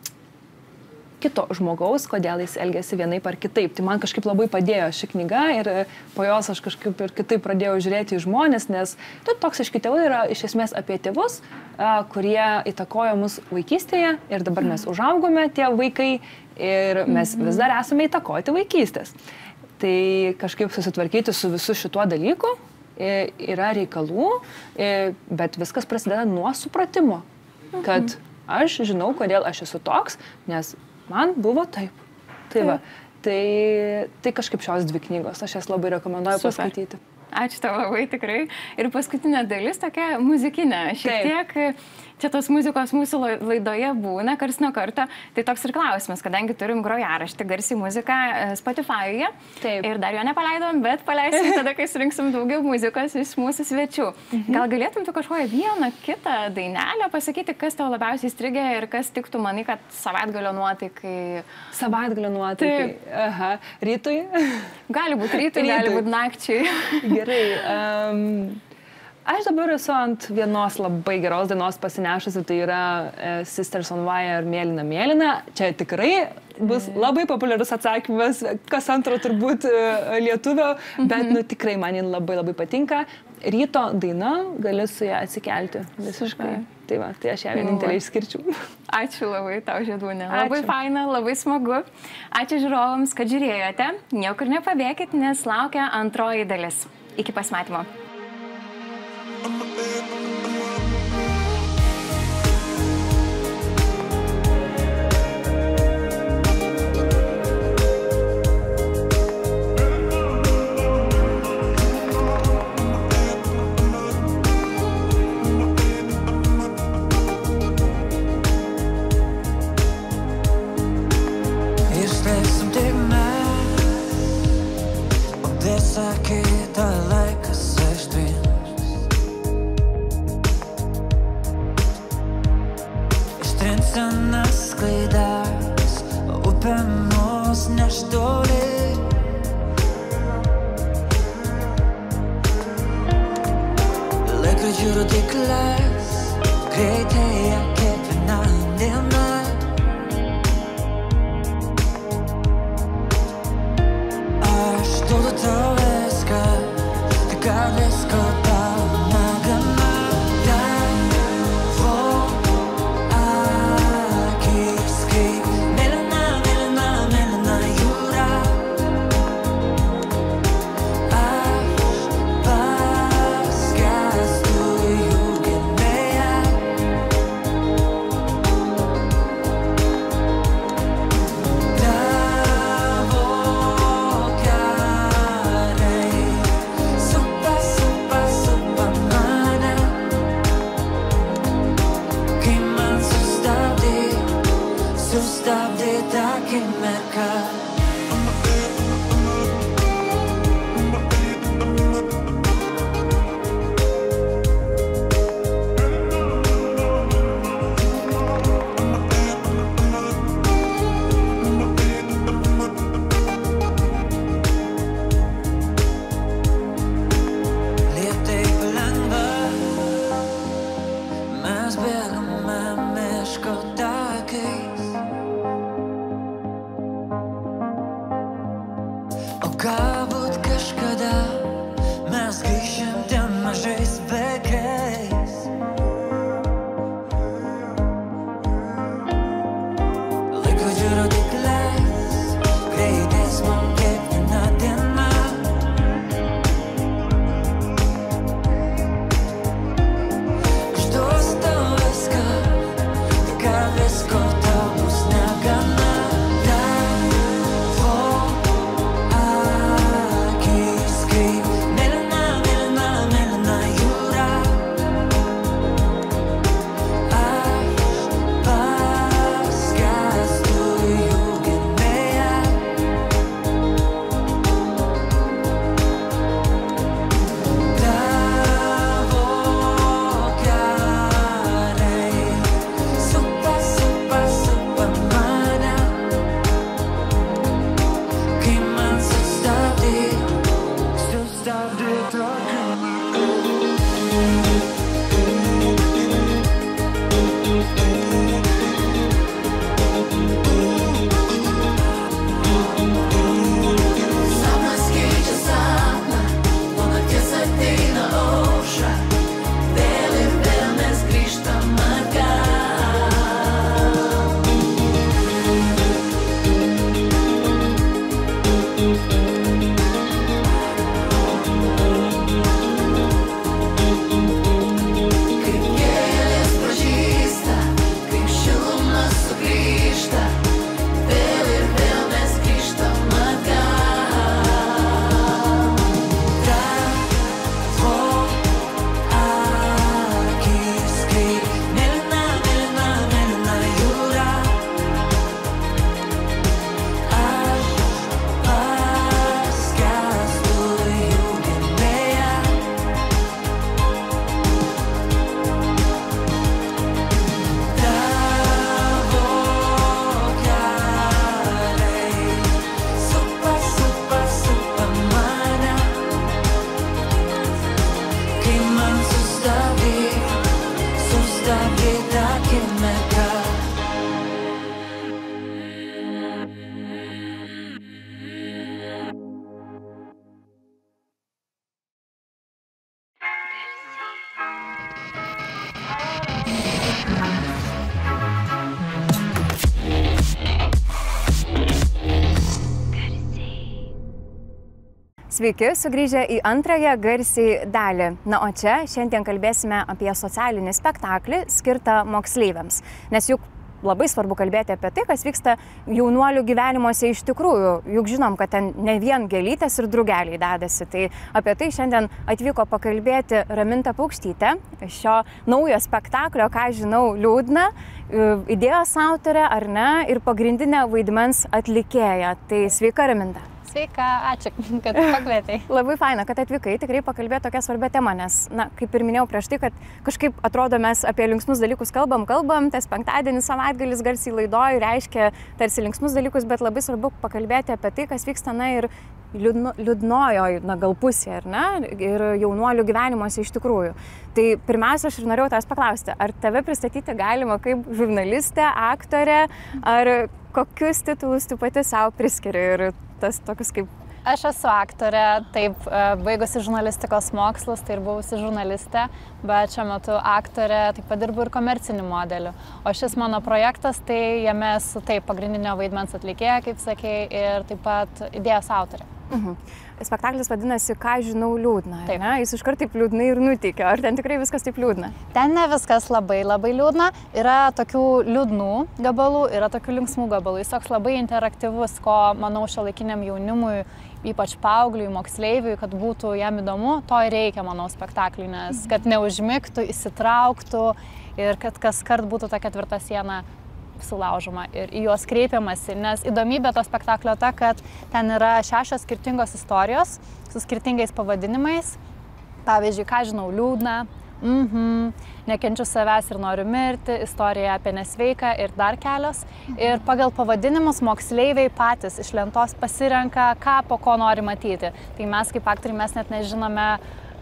[SPEAKER 2] kito žmogaus, kodėl jis elgiasi vienaip ar kitaip. Tai man kažkaip labai padėjo ši knyga ir po jos aš kažkaip ir kitaip pradėjau žiūrėti į žmonės, nes tai Toksiški tėvai yra iš esmės apie tėvus, kurie įtakojo mus vaikystėje ir dabar mes užaugome tie vaikai ir mes vis dar esame įtakoti vaikystės. Tai kažkaip susitvarkyti su visu šituo dalyku yra reikalų, bet viskas prasideda nuo supratimo, kad aš žinau, kodėl aš esu toks, nes man buvo taip. Tai va, tai, tai kažkaip šios dvi knygos, aš jas labai rekomenduoju Super. Paskaityti.
[SPEAKER 1] Ačiū tau labai tikrai. Ir paskutinė dalis tokia muzikinė. Šiek tiek čia tos muzikos mūsų laidoje būna kars nuo karto. Tai toks ir klausimas, kadangi turim grojaraštį garsiai muziką Spotify'uje. Ir dar jo nepaleidom, bet paleisim tada, kai surinksim daugiau muzikos iš mūsų svečių. Mhm. Gal galėtum tu kažkokią vieną kitą dainelę pasakyti, kas tau labiausiai įstrigė ir kas tiktų, manai, kad savaitgalio nuotaikai?
[SPEAKER 2] Savaitgalio nuotaikai. Aha. Rytui?
[SPEAKER 1] Gali būti rytui, rytui. Gali būti nakčiai.
[SPEAKER 2] Gerai. Um, aš dabar esu ant vienos labai geros dainos pasinešusi, tai yra uh, Sisters on Wire Mėlyna Mėlyna. Čia tikrai bus labai populiarus atsakymas, kas antro turbūt uh, lietuvio, bet nu, tikrai man jin labai labai patinka. Ryto daina, gali su ją atsikelti visiškai. Tai va, tai aš ją vienintelį išskirčiau.
[SPEAKER 1] Ačiū labai tau, Žiedūnė. Labai faina, labai smagu. Ačiū žiūrovams, kad žiūrėjote. Niekur nepabėkit, nes laukia antroji dalis. Iki pasimatymo.
[SPEAKER 3] Kita laikas ištrins, ištrins senas klaidas, upė mus neš toli. Laikrodžių rodykles greitėja kiekviena diena. Aš duodu tau viską, tik gal visko tau negana. Tavo akis kaip mėlyna, mėlyna, mėlyna jūra. Aš paskęstu jų gelmėje. Sustabdyta akimirka. Lėtai palengva mes bėgame miško takais.
[SPEAKER 1] Sveiki, sugrįžę į antrąją garsiai dalį. Na, o čia šiandien kalbėsime apie socialinį spektaklį skirtą moksleiviams. Nes juk labai svarbu kalbėti apie tai, kas vyksta jaunuolių gyvenimuose iš tikrųjų. Juk žinom, kad ten ne vien gėlytės ir drugeliai dedasi. Tai apie tai šiandien atvyko pakalbėti Raminta Paukštytė, šio naujo spektaklio, ką žinau, liūdna, idėjos autorė ar ne, ir pagrindinė vaidmens atlikėja. Tai sveika, Raminta.
[SPEAKER 4] Sveika, ačiū, kad pakvietei.
[SPEAKER 1] Labai faina, kad atvykai, tikrai pakalbėti tokia svarbia tema, nes, na, kaip ir minėjau prieš tai, kad kažkaip atrodo mes apie linksmus dalykus kalbam, kalbam, tas penktadienis, savaitgalis garsiai laidoj reiškia tarsi linksmus dalykus, bet labai svarbu pakalbėti apie tai, kas vyksta, na, ir liūdno, liūdnojoj, na, gal pusė, ar ne, ir jaunuolių gyvenimuose iš tikrųjų. Tai pirmiausia, aš ir norėjau tavęs paklausti, ar tave pristatyti galima kaip žurnalistė, aktorė, ar kokius titulus tu pati savo priskiri ir tas tokius kaip...
[SPEAKER 4] Aš esu aktorė, taip, baigusi žurnalistikos mokslus, tai ir buvusi žurnalistė, bet šiuo metu aktorė taip pat dirbu ir komerciniu modeliu. O šis mano projektas, tai jame esu taip pagrindinio vaidmens atlikėja, kaip sakei, ir taip pat idėjos autorė.
[SPEAKER 1] Mhm. Spektaklis vadinasi Ką žinau liūdna, ne? Jis iškart taip liūdnai ir nuteikia. Ar ten tikrai viskas taip liūdna?
[SPEAKER 4] Ten ne viskas labai, labai liūdna. Yra tokių liūdnų gabalų, yra tokių linksmų gabalų. Jis toks labai interaktyvus, ko, manau, šiuolaikiniam jaunimui, ypač paaugliui, moksleiviui, kad būtų jam įdomu, to ir reikia, manau, spektakliui, nes kad neužmigtų, įsitrauktų ir kad kas kart būtų ta ketvirta siena sulaužoma ir į juos kreipiamasi, nes įdomybė to spektaklio ta, kad ten yra šešios skirtingos istorijos su skirtingais pavadinimais. Pavyzdžiui, Ką žinau liūdna, mhm, Nekenčiu savęs ir noriu mirti, istorija apie nesveiką ir dar kelios. Ir pagal pavadinimus moksleiviai patys iš lentos pasirenka, ką po ko nori matyti. Tai mes kaip aktoriai mes net nežinome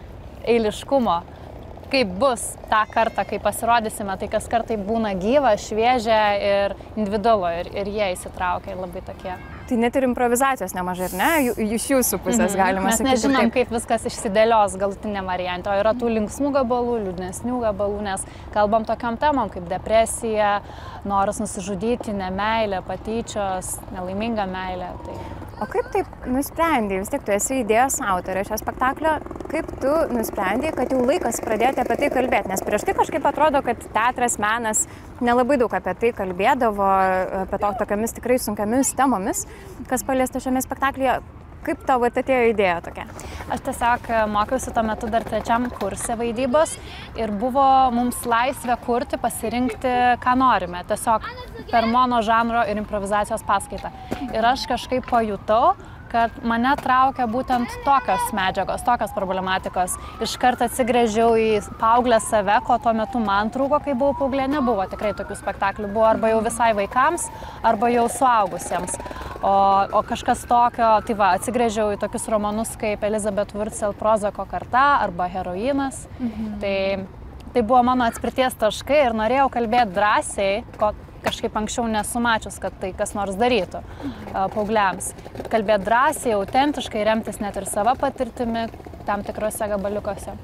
[SPEAKER 4] eiliškumo, kaip bus tą kartą, kai pasirodysime, tai kas kartai būna gyva, šviežia ir individualu ir, ir jie įsitraukia ir labai tokie.
[SPEAKER 1] Tai net ir improvizacijos nemažai, ar ne? Iš jūsų pusės mm-hmm. galima
[SPEAKER 4] Mes
[SPEAKER 1] sakyti.
[SPEAKER 4] Mes nežinom,
[SPEAKER 1] taip.
[SPEAKER 4] kaip viskas išsidėlios galutinė variantė, o yra tų linksmų gabalų, liūdnesnių gabalų, nes kalbam tokiam temom kaip depresija, noras nusižudyti, nemeilė, patyčios, nelaiminga meilė. Tai...
[SPEAKER 1] O kaip taip nusprendėjai, vis tiek tu esi idėjos autorė šio spektaklio, kaip tu nusprendėjai, kad jau laikas pradėti apie tai kalbėti? Nes prieš tai kažkaip atrodo, kad teatras, menas nelabai daug apie tai kalbėdavo, apie to tokiamis tikrai sunkiamis temomis, kas paliesta šiame spektaklyje. Kaip tavo atėjo idėja tokia?
[SPEAKER 4] Aš tiesiog mokiausi tuo metu dar trečiam kurse vaidybos ir buvo mums laisvė kurti, pasirinkti, ką norime. Tiesiog per mono žanro ir improvizacijos paskaitą. Ir aš kažkaip pajutau, kad mane traukia būtent tokios medžiagos, tokios problematikos. Iškart atsigręžiau į paauglę save, ko tuo metu man trūko, kai buvau paauglė, nebuvo tikrai tokių spektaklių. Buvo arba jau visai vaikams, arba jau suaugusiems. O, o kažkas tokio, tai va, atsigręžiau į tokius romanus kaip Elizabeth Wurtzel Prozako karta arba Heroinas. Mhm. Tai, tai buvo mano atspirties taškai ir norėjau kalbėti drąsiai, ko kažkaip anksčiau nesumačius, kad tai kas nors darytų paaugliams. Kalbėti drąsiai, autentiškai, remtis net ir savo patirtimi tam tikrose gabaliukose.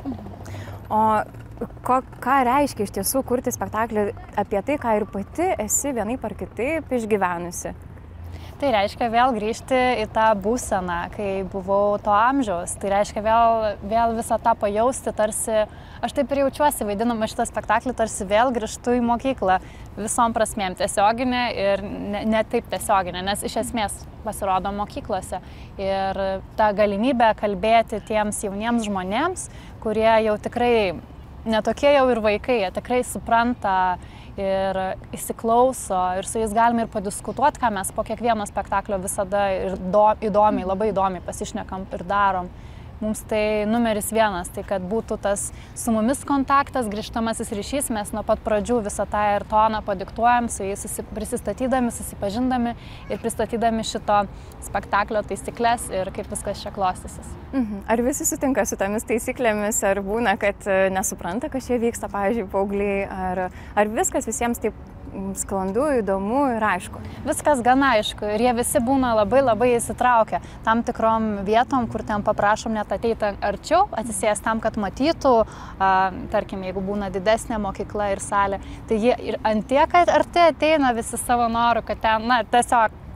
[SPEAKER 1] O ko, ką reiškia iš tiesų kurti spektaklį apie tai, ką ir pati esi vienaip ar kitaip išgyvenusi?
[SPEAKER 4] Tai reiškia vėl grįžti į tą būseną, kai buvau to amžiaus. Tai reiškia vėl, vėl visą tą pajausti, tarsi, aš taip ir jaučiuosi, vaidinama šitą spektaklį, tarsi vėl grįžtu į mokyklą visom prasmėm, tiesioginė ir ne, ne taip tiesioginė, nes iš esmės pasirodo mokyklose. Ir ta galimybė kalbėti tiems jauniems žmonėms, kurie jau tikrai netokie jau ir vaikai, jie tikrai supranta ir įsiklauso ir su jais galime ir padiskutuoti, ką mes po kiekvieno spektaklio visada ir do, įdomiai, labai įdomiai pasišnekam ir darom. Mums tai numeris vienas, tai kad būtų tas su mumis kontaktas, grįžtamasis ryšys, mes nuo pat pradžių visą tą ir toną padiktuojam, su jais susi, prisistatydami, susipažindami ir pristatydami šito spektaklio taisyklės ir kaip viskas čia klostysis.
[SPEAKER 1] Mhm. Ar visi sutinka su tomis taisyklėmis, ar būna, kad nesupranta, kas čia vyksta, pavyzdžiui, paaugliai, ar, ar viskas visiems taip sklandu, įdomu ir aišku?
[SPEAKER 4] Viskas gana aišku ir jie visi būna labai labai įsitraukę tam tikrom vietom, kur ten paprašom net ateiti arčiau, atsisės tam, kad matytų, a, tarkim, jeigu būna didesnė mokykla ir salė, tai jie ir ant tiek arti ateina visi savo noru, kad ten, na, tiesiog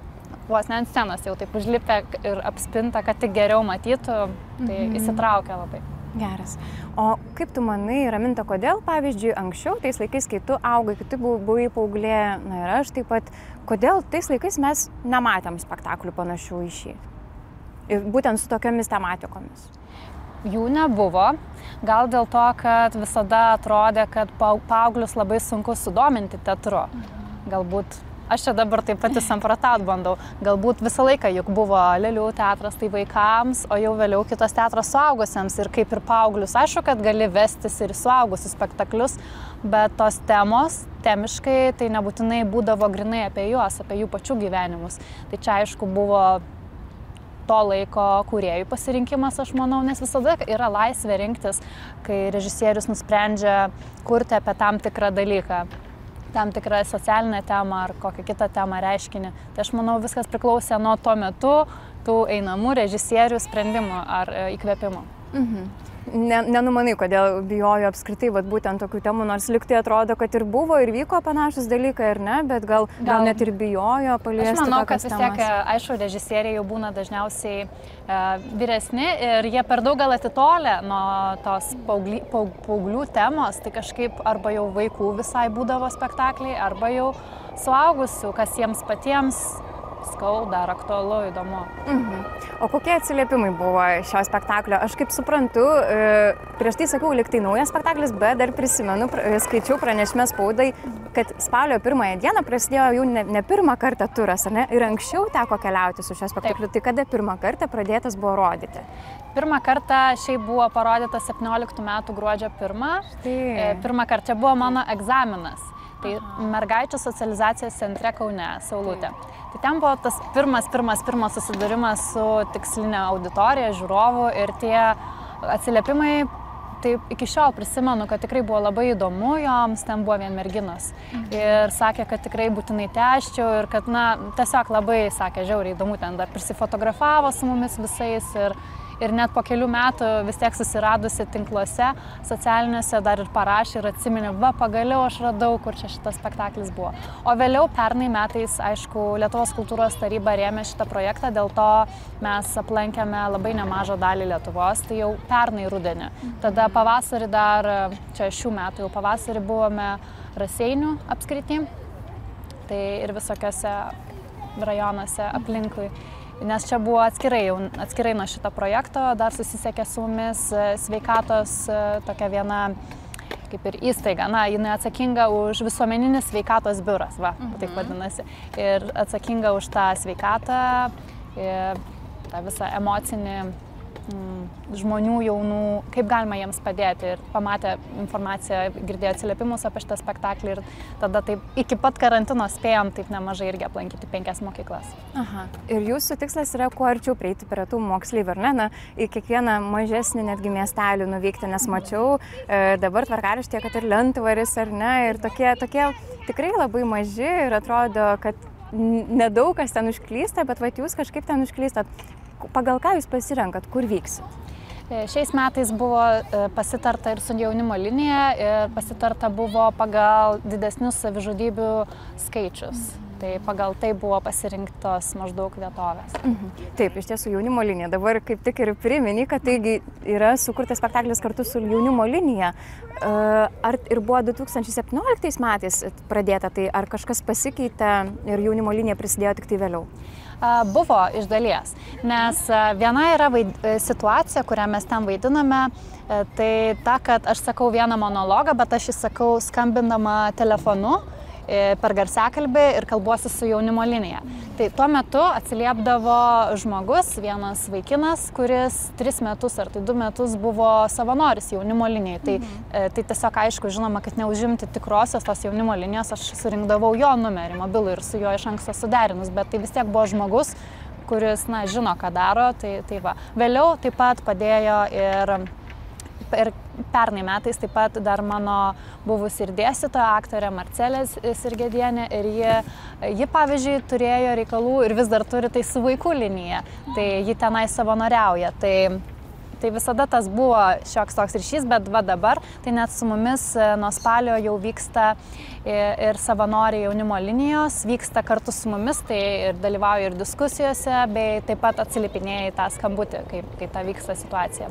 [SPEAKER 4] vos ne ant scenos jau taip užlipę ir apspinta, kad tik geriau matytų, tai mhm. įsitraukia labai.
[SPEAKER 1] Geras. O kaip tu manai, Raminta, kodėl, pavyzdžiui, anksčiau, tais laikais, kai tu augai, kai tu buvai paauglė, na ir aš taip pat, kodėl tais laikais mes nematėm spektaklių panašių į šį? Ir būtent su tokiamis tematikomis.
[SPEAKER 4] Jų nebuvo. Gal dėl to, kad visada atrodė, kad paauglius labai sunku sudominti teatru. Galbūt, aš čia dabar taip pat įsamprotaut bandau, galbūt visą laiką juk buvo Lėlių teatras tai vaikams, o jau vėliau kitas teatras suaugusiems ir kaip ir paauglius. Aišku, kad gali vestis ir suaugusius spektaklius, bet tos temos, temiškai, tai nebūtinai būdavo grinai apie juos, apie jų pačių gyvenimus. Tai čia aišku buvo to laiko kūrėjų pasirinkimas, aš manau, nes visada yra laisvė rinktis, kai režisierius nusprendžia kurti apie tam tikrą dalyką, tam tikrą socialinę temą ar kokią kitą temą reiškinį. Tai aš manau, viskas priklausė nuo tuo metu tų einamų režisierių sprendimų ar įkvėpimų.
[SPEAKER 1] Mhm. Ne, nenumanai, kodėl bijojo apskritai vat, būtent tokių temų, nors liktai atrodo, kad ir buvo ir vyko panašus dalykai, ar ne, bet gal, gal, gal net ir bijojo paliesti tokias temas. Aš manau, kad vis tiek,
[SPEAKER 4] aišku, režisieriai jau būna dažniausiai e, vyresni ir jie per daug gal atitolę nuo tos paauglių, paauglių temos, tai kažkaip arba jau vaikų visai būdavo spektakliai, arba jau suaugusių, kas jiems patiems skauda ar aktualu, įdomu.
[SPEAKER 1] Mhm. O kokie atsiliepimai buvo šio spektaklio? Aš kaip suprantu, prieš tai sakiau, lyg tai naujas spektaklis, bet dar prisimenu, skaičiau pranešime spaudai, kad spalio pirmąją dieną prasidėjo jau ne, ne pirmą kartą turas, ar ne? Ir anksčiau teko keliauti su šio spektakliu. Taip. Tai kada pirmą kartą pradėtas buvo rodyti?
[SPEAKER 4] Pirmą kartą šiaip buvo parodytas septynioliktų metų gruodžio pirmą. Tai. Pirmą kartą čia buvo mano egzaminas. Tai Aha. mergaičių socializacijos centre Kaune, Saulutė. Tai ten buvo tas pirmas, pirmas, pirmas susidūrimas su tikslinė auditorija, žiūrovų ir tie atsiliepimai, tai iki šiol prisimenu, kad tikrai buvo labai įdomu joms, ten buvo vien merginos. Mhm. Ir sakė, kad tikrai būtinai tęsčiau ir kad, na, tiesiog labai, sakė, žiauriai įdomu, ten dar prisifotografavo su mumis visais ir Ir net po kelių metų vis tiek susiradusi tinkluose, socialiniuose dar ir parašė ir atsiminė, va, pagaliau aš radau, kur čia šitas spektaklis buvo. O vėliau pernai metais, aišku, Lietuvos kultūros taryba rėmė šitą projektą, dėl to mes aplankėme labai nemažą dalį Lietuvos, tai jau pernai rudenį. Tada pavasarį dar, čia šių metų jau pavasarį buvome Raseinių apskrity, tai ir visokiose rajonuose aplinkui. Nes čia buvo atskirai, atskirai nuo šito projekto, dar susisiekė su mumis sveikatos tokia viena kaip ir įstaiga. Na, jinai atsakinga už visuomeninis sveikatos biuras, va, mhm. taip vadinasi. Ir atsakinga už tą sveikatą, tą visą emocinį mm, žmonių jaunų, kaip galima jiems padėti. Ir pamatė informaciją, girdėjo atsiliepimus apie šitą spektaklį ir tada taip iki pat karantino spėjom taip nemažai irgi aplankyti penkias mokyklas.
[SPEAKER 1] Aha. Ir jūsų tikslas yra kuo arčiau prieiti prie tų moksleivių, ar ne? Na, į kiekvieną mažesnį netgi miestelį nuvykti, nes mačiau e, dabar tvarkaraštyje, kad ir Lentvaris, ar ne? Ir tokie, tokie tikrai labai maži ir atrodo, kad nedaug kas ten užklysta, bet vat jūs kažkaip ten užklystat. Pagal ką jūs pasirenkat, kur vyksit?
[SPEAKER 4] Šiais metais buvo pasitarta ir su jaunimo linija ir pasitarta buvo pagal didesnius savižudybių skaičius. Mhm. Tai pagal tai buvo pasirinktos maždaug vietovės.
[SPEAKER 1] Mhm. Taip, iš tiesų jaunimo linija. Dabar kaip tik ir primeni, kad taigi yra sukurtas spektaklis kartu su jaunimo linija. Ar ir buvo du tūkstančiai septynioliktais metais pradėta, tai ar kažkas pasikeitė ir jaunimo linija prisidėjo tik tai vėliau?
[SPEAKER 4] Buvo iš dalies, nes viena yra vaid... situacija, kurią mes ten vaidiname, tai ta, kad aš sakau vieną monologą, bet aš jį sakau skambindama telefonu per garsiakalbį ir kalbuosi su jaunimo linija. Tai tuo metu atsiliepdavo žmogus, vienas vaikinas, kuris tris metus ar tai du metus buvo savanoris jaunimo linijai. Tai, mhm. tai tiesiog aišku, žinoma, kad neužimti tikrosios tos jaunimo linijos, aš surinkdavau jo numerį mobilų ir su juo iš anksto suderinus, bet tai vis tiek buvo žmogus, kuris, na, žino, ką daro. Tai, tai va. Vėliau taip pat padėjo ir Ir pernai metais taip pat dar mano buvusi ir dėstytoja, aktorė Marcelė Sirgedienė ir ji, ji, pavyzdžiui, turėjo reikalų ir vis dar turi tai su vaikų linija, tai ji tenai savanoriauja. Tai, tai visada tas buvo šioks toks ryšys, bet va dabar, tai net su mumis nuo spalio jau vyksta ir savanoriai jaunimo linijos, vyksta kartu su mumis, tai ir dalyvauja ir diskusijose, bei taip pat atsiliepinėja į tą skambutį, kaip, kaip ta vyksta situacija.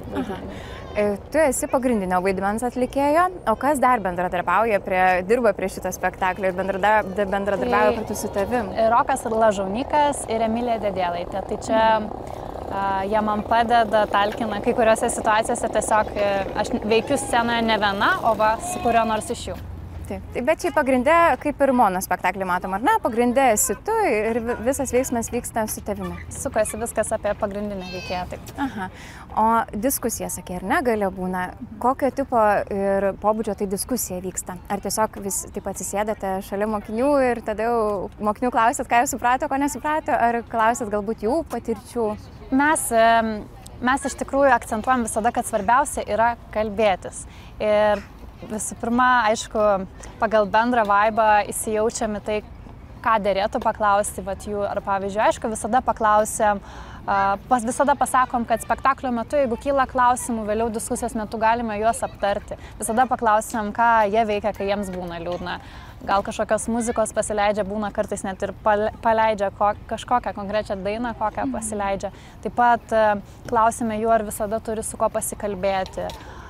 [SPEAKER 1] Tu esi pagrindinio vaidmens atlikėjo, o kas dar bendradarbiauja, prie, dirba prie šito spektaklio ir bendradarbiauja kartu su tavim?
[SPEAKER 4] Rokas Lažaunikas ir Emilija Dedėlaitė. Tai čia uh, jie man padeda, talkina kai kuriuose situacijose, tiesiog aš veikiu scenoje ne viena, o va su kurio nors iš jų.
[SPEAKER 1] Taip, bet čia pagrindė, kaip ir mono spektaklį matom, ar ne? Pagrindė esi tu ir visas veiksmas vyksta su tavimi.
[SPEAKER 4] Sukasi viskas apie pagrindinę veikėją, taip.
[SPEAKER 1] Aha. O diskusija, sakė, ar ne, galia būna? Kokio tipo ir pobūdžio tai diskusija vyksta? Ar tiesiog vis taip atsisėdate šalia mokinių ir tada jau mokinių klausėt, ką jūs suprato, ko nesuprato, ar klausėt galbūt jų patirčių?
[SPEAKER 4] Mes, mes iš tikrųjų akcentuojam visada, kad svarbiausia yra kalbėtis. Ir visų pirma, aišku, pagal bendrą vaibą įsijaučiam į tai, ką derėtų paklausti vat, jų. Ar pavyzdžiui, aišku, visada paklausiam, pas, visada pasakom, kad spektaklio metu, jeigu kyla klausimų, vėliau diskusijos metu galime juos aptarti. Visada paklausiam, ką jie veikia, kai jiems būna liūdna. Gal kažkokios muzikos pasileidžia, būna kartais net ir paleidžia kažkokią konkrečią dainą, kokią pasileidžia. Taip pat klausime jų, ar visada turi su ko pasikalbėti.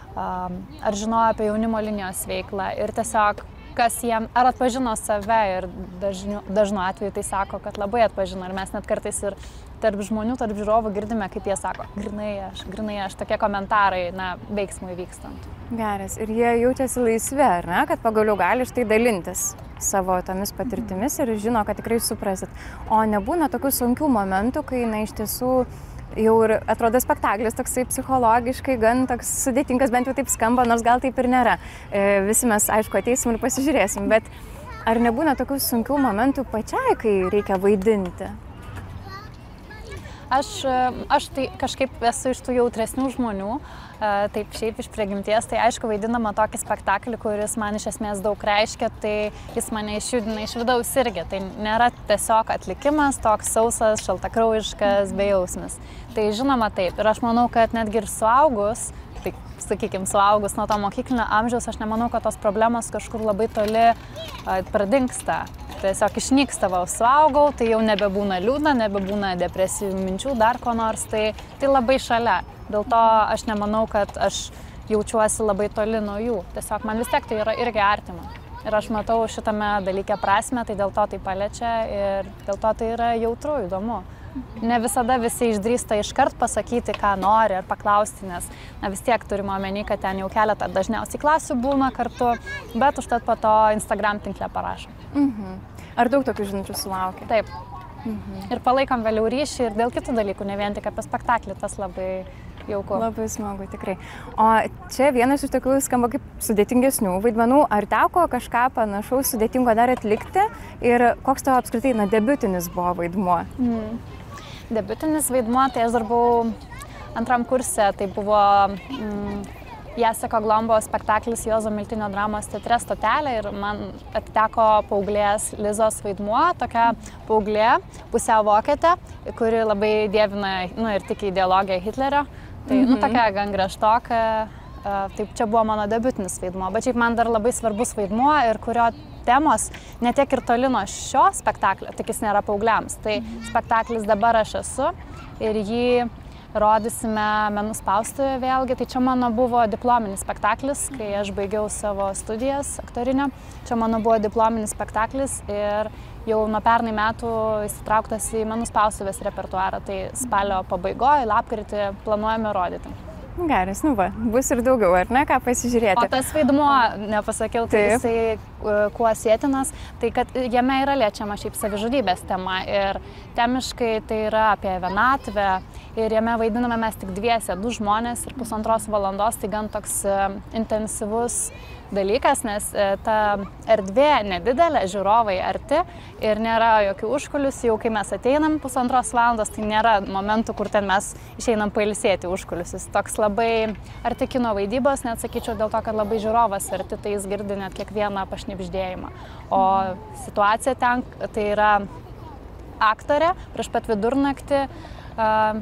[SPEAKER 4] Ar žinojo apie jaunimo linijos veiklą ir tiesiog, kas jiem, ar atpažino save ir dažniu, dažnu atveju tai sako, kad labai atpažino ir mes net kartais ir tarp žmonių, tarp žiūrovų girdime, kaip jie sako, grinai aš, grinai aš, tokie komentarai, na, veiksmui vykstant.
[SPEAKER 1] Geras, ir jie jaučiasi laisvi, ar ne, kad pagaliau gali štai dalintis savo tomis patirtimis ir žino, kad tikrai suprasit. O nebūna tokių sunkių momentų, kai, na, iš tiesų jau ir atrodo spektaklis toksai psichologiškai gan toks sudėtingas, bent jau taip skamba, nors gal taip ir nėra. E, visi mes, aišku, ateisim ir pasižiūrėsim, bet ar nebūna tokių sunkių momentų pačiai, kai reikia vaidinti?
[SPEAKER 4] Aš, aš tai kažkaip esu iš tų jautresnių žmonių, taip šiaip iš prigimties, tai aišku vaidinama tokį spektaklį, kuris man iš esmės daug reiškia, tai jis mane išjudina iš vidaus irgi. Tai nėra tiesiog atlikimas toks sausas, šaltakraujiškas, bejausmis. Tai žinoma taip. Ir aš manau, kad netgi ir suaugus, tai sakykime, suaugus nuo to mokyklinio amžiaus, aš nemanau, kad tos problemos kažkur labai toli pradingsta. Tiesiog išnyksta, va, suaugau, tai jau nebebūna liūdna, nebebūna depresijų minčių, dar ko nors, tai, tai labai šalia. Dėl to aš nemanau, kad aš jaučiuosi labai toli nuo jų. Tiesiog man vis tiek tai yra irgi artima. Ir aš matau šitame dalyke prasme, tai dėl to tai paliečia ir dėl to tai yra jautru, įdomu. Ne visada visi išdrįsta iškart pasakyti, ką nori ar paklausti, nes na, vis tiek turime omeny, kad ten jau keletą dažniausiai klasių būna kartu, bet užtat po to Instagram tinkle parašo.
[SPEAKER 1] Mhm. Ar daug tokių žinučių sulaukia?
[SPEAKER 4] Taip.
[SPEAKER 1] Mhm.
[SPEAKER 4] Ir palaikom vėliau ryšį ir dėl kitų dalykų, ne vien tik apie spektaklį, tas labai jauku.
[SPEAKER 1] Labai smagu, tikrai. O čia vienas iš tokių skamba kaip sudėtingesnių vaidmenų. Ar teko kažką panašaus sudėtingo dar atlikti ir koks tavo apskritai, na, debiutinis buvo vaidmuo?
[SPEAKER 4] Mm. Debiutinis vaidmuo, tai aš dar buvau antram kurse, tai buvo mm, Jaseko Glombo spektaklis Juozo Miltinio dramos teatre Stotelė ir man atiteko paauglės Lizos vaidmuo, tokia paauglė, pusiau vokietė, kuri labai dievina, nu, ir tiki ideologiją Hitlerio. Tai, mm-hmm. nu, tokia gan griežtoka. Taip, čia buvo mano debiutinis vaidmuo, bet šiaip man dar labai svarbus vaidmuo ir kurio temos ne tiek ir toli nuo šio spektaklio, tik jis nėra paaugliams. Tai spektaklis Dabar aš esu ir jį rodysime menų spaustuvėje vėlgi. Tai čia mano buvo diplominis spektaklis, kai aš baigiau savo studijas aktorinio. Čia mano buvo diplominis spektaklis ir jau nuo pernai metų įsitrauktas į menų spaustuvės repertuarą. Tai spalio pabaigoje, lapkritį planuojame rodyti.
[SPEAKER 1] Geras, nu va, bus ir daugiau, ar ne, ką pasižiūrėti.
[SPEAKER 4] O tas vaidmuo, nepasakiau, tai Taip. Jisai kuo sėtinas, tai kad jame yra liečiama šiaip savižudybės tema ir temiškai tai yra apie vienatvę ir jame vaidiname mes tik dviese, du žmonės ir pusantros valandos, tai gan toks intensyvus dalykas, nes ta erdvė nedidelė, žiūrovai arti ir nėra jokių užkulisių, jau kai mes ateinam pusantros valandos, tai nėra momentų, kur ten mes išeinam pailsėti užkulisius. Toks labai arti kino vaidybos, net sakyčiau dėl to, kad labai žiūrovas arti, tai jis girdi net kiekvieną pašnibždėjimą. O situacija ten, tai yra aktorė prieš pat vidurnaktį,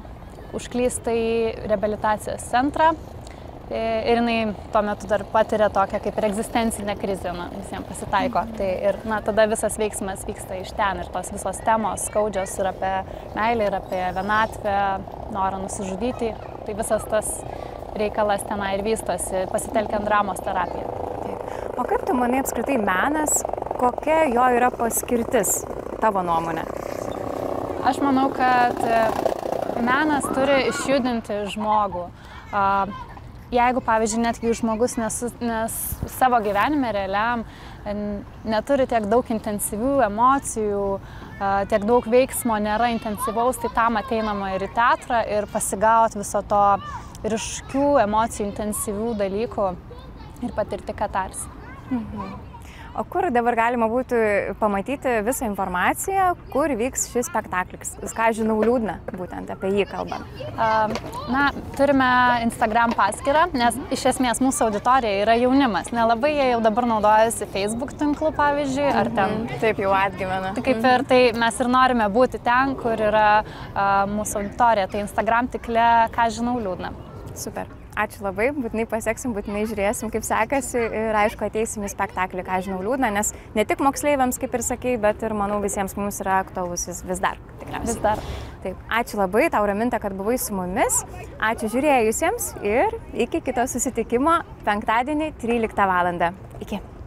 [SPEAKER 4] užklysta į reabilitacijos centrą. Ir jinai tuo metu dar patiria tokią kaip ir egzistencinę krizę, na, visiems pasitaiko. Tai ir na, tada visas veiksmas vyksta iš ten ir tos visos temos skaudžios ir apie meilę, ir apie vienatvę, norą nusižudyti. Tai visas tas reikalas tenai ir vystosi, pasitelkiant dramos terapiją.
[SPEAKER 1] Taip. O kaip tu manai apskritai menas, kokia jo yra paskirtis, tavo nuomonė?
[SPEAKER 4] Aš manau, kad menas turi išjudinti žmogų. Jeigu, pavyzdžiui, netgi žmogus nes, nes savo gyvenime realiam neturi tiek daug intensyvių emocijų, tiek daug veiksmo, nėra intensyvaus, tai tam ateinama ir į teatrą ir pasigauti viso to ryškių emocijų, intensyvių dalykų ir patirti katarsį.
[SPEAKER 1] Mhm. O kur dabar galima būtų pamatyti visą informaciją, kur vyks šis spektaklis? Ką žinau liūdna, būtent apie jį kalbam.
[SPEAKER 4] Na, turime Instagram paskyrą, nes iš esmės mūsų auditorija yra jaunimas. Nelabai jie jau dabar naudojasi Facebook tinklu, pavyzdžiui, ar ten.
[SPEAKER 1] Mhm. Taip jau atgyvena.
[SPEAKER 4] Tai kaip ir tai mes ir norime būti ten, kur yra a, mūsų auditorija. Tai Instagram tikle, ką žinau liūdna.
[SPEAKER 1] Super. Ačiū labai, būtinai pasieksim, būtinai žiūrėsim, kaip sekasi ir aišku ateisim į spektaklį, ką žinau liūdna, nes ne tik moksleiviams, kaip ir sakei, bet ir manau visiems mums yra aktualus jis vis dar. Tikriausiai.
[SPEAKER 4] Vis dar.
[SPEAKER 1] Taip, ačiū labai, tau Raminta, kad buvai su mumis, ačiū žiūrėjusiems ir iki kito susitikimo penktadienį tryliktą valandą. Iki.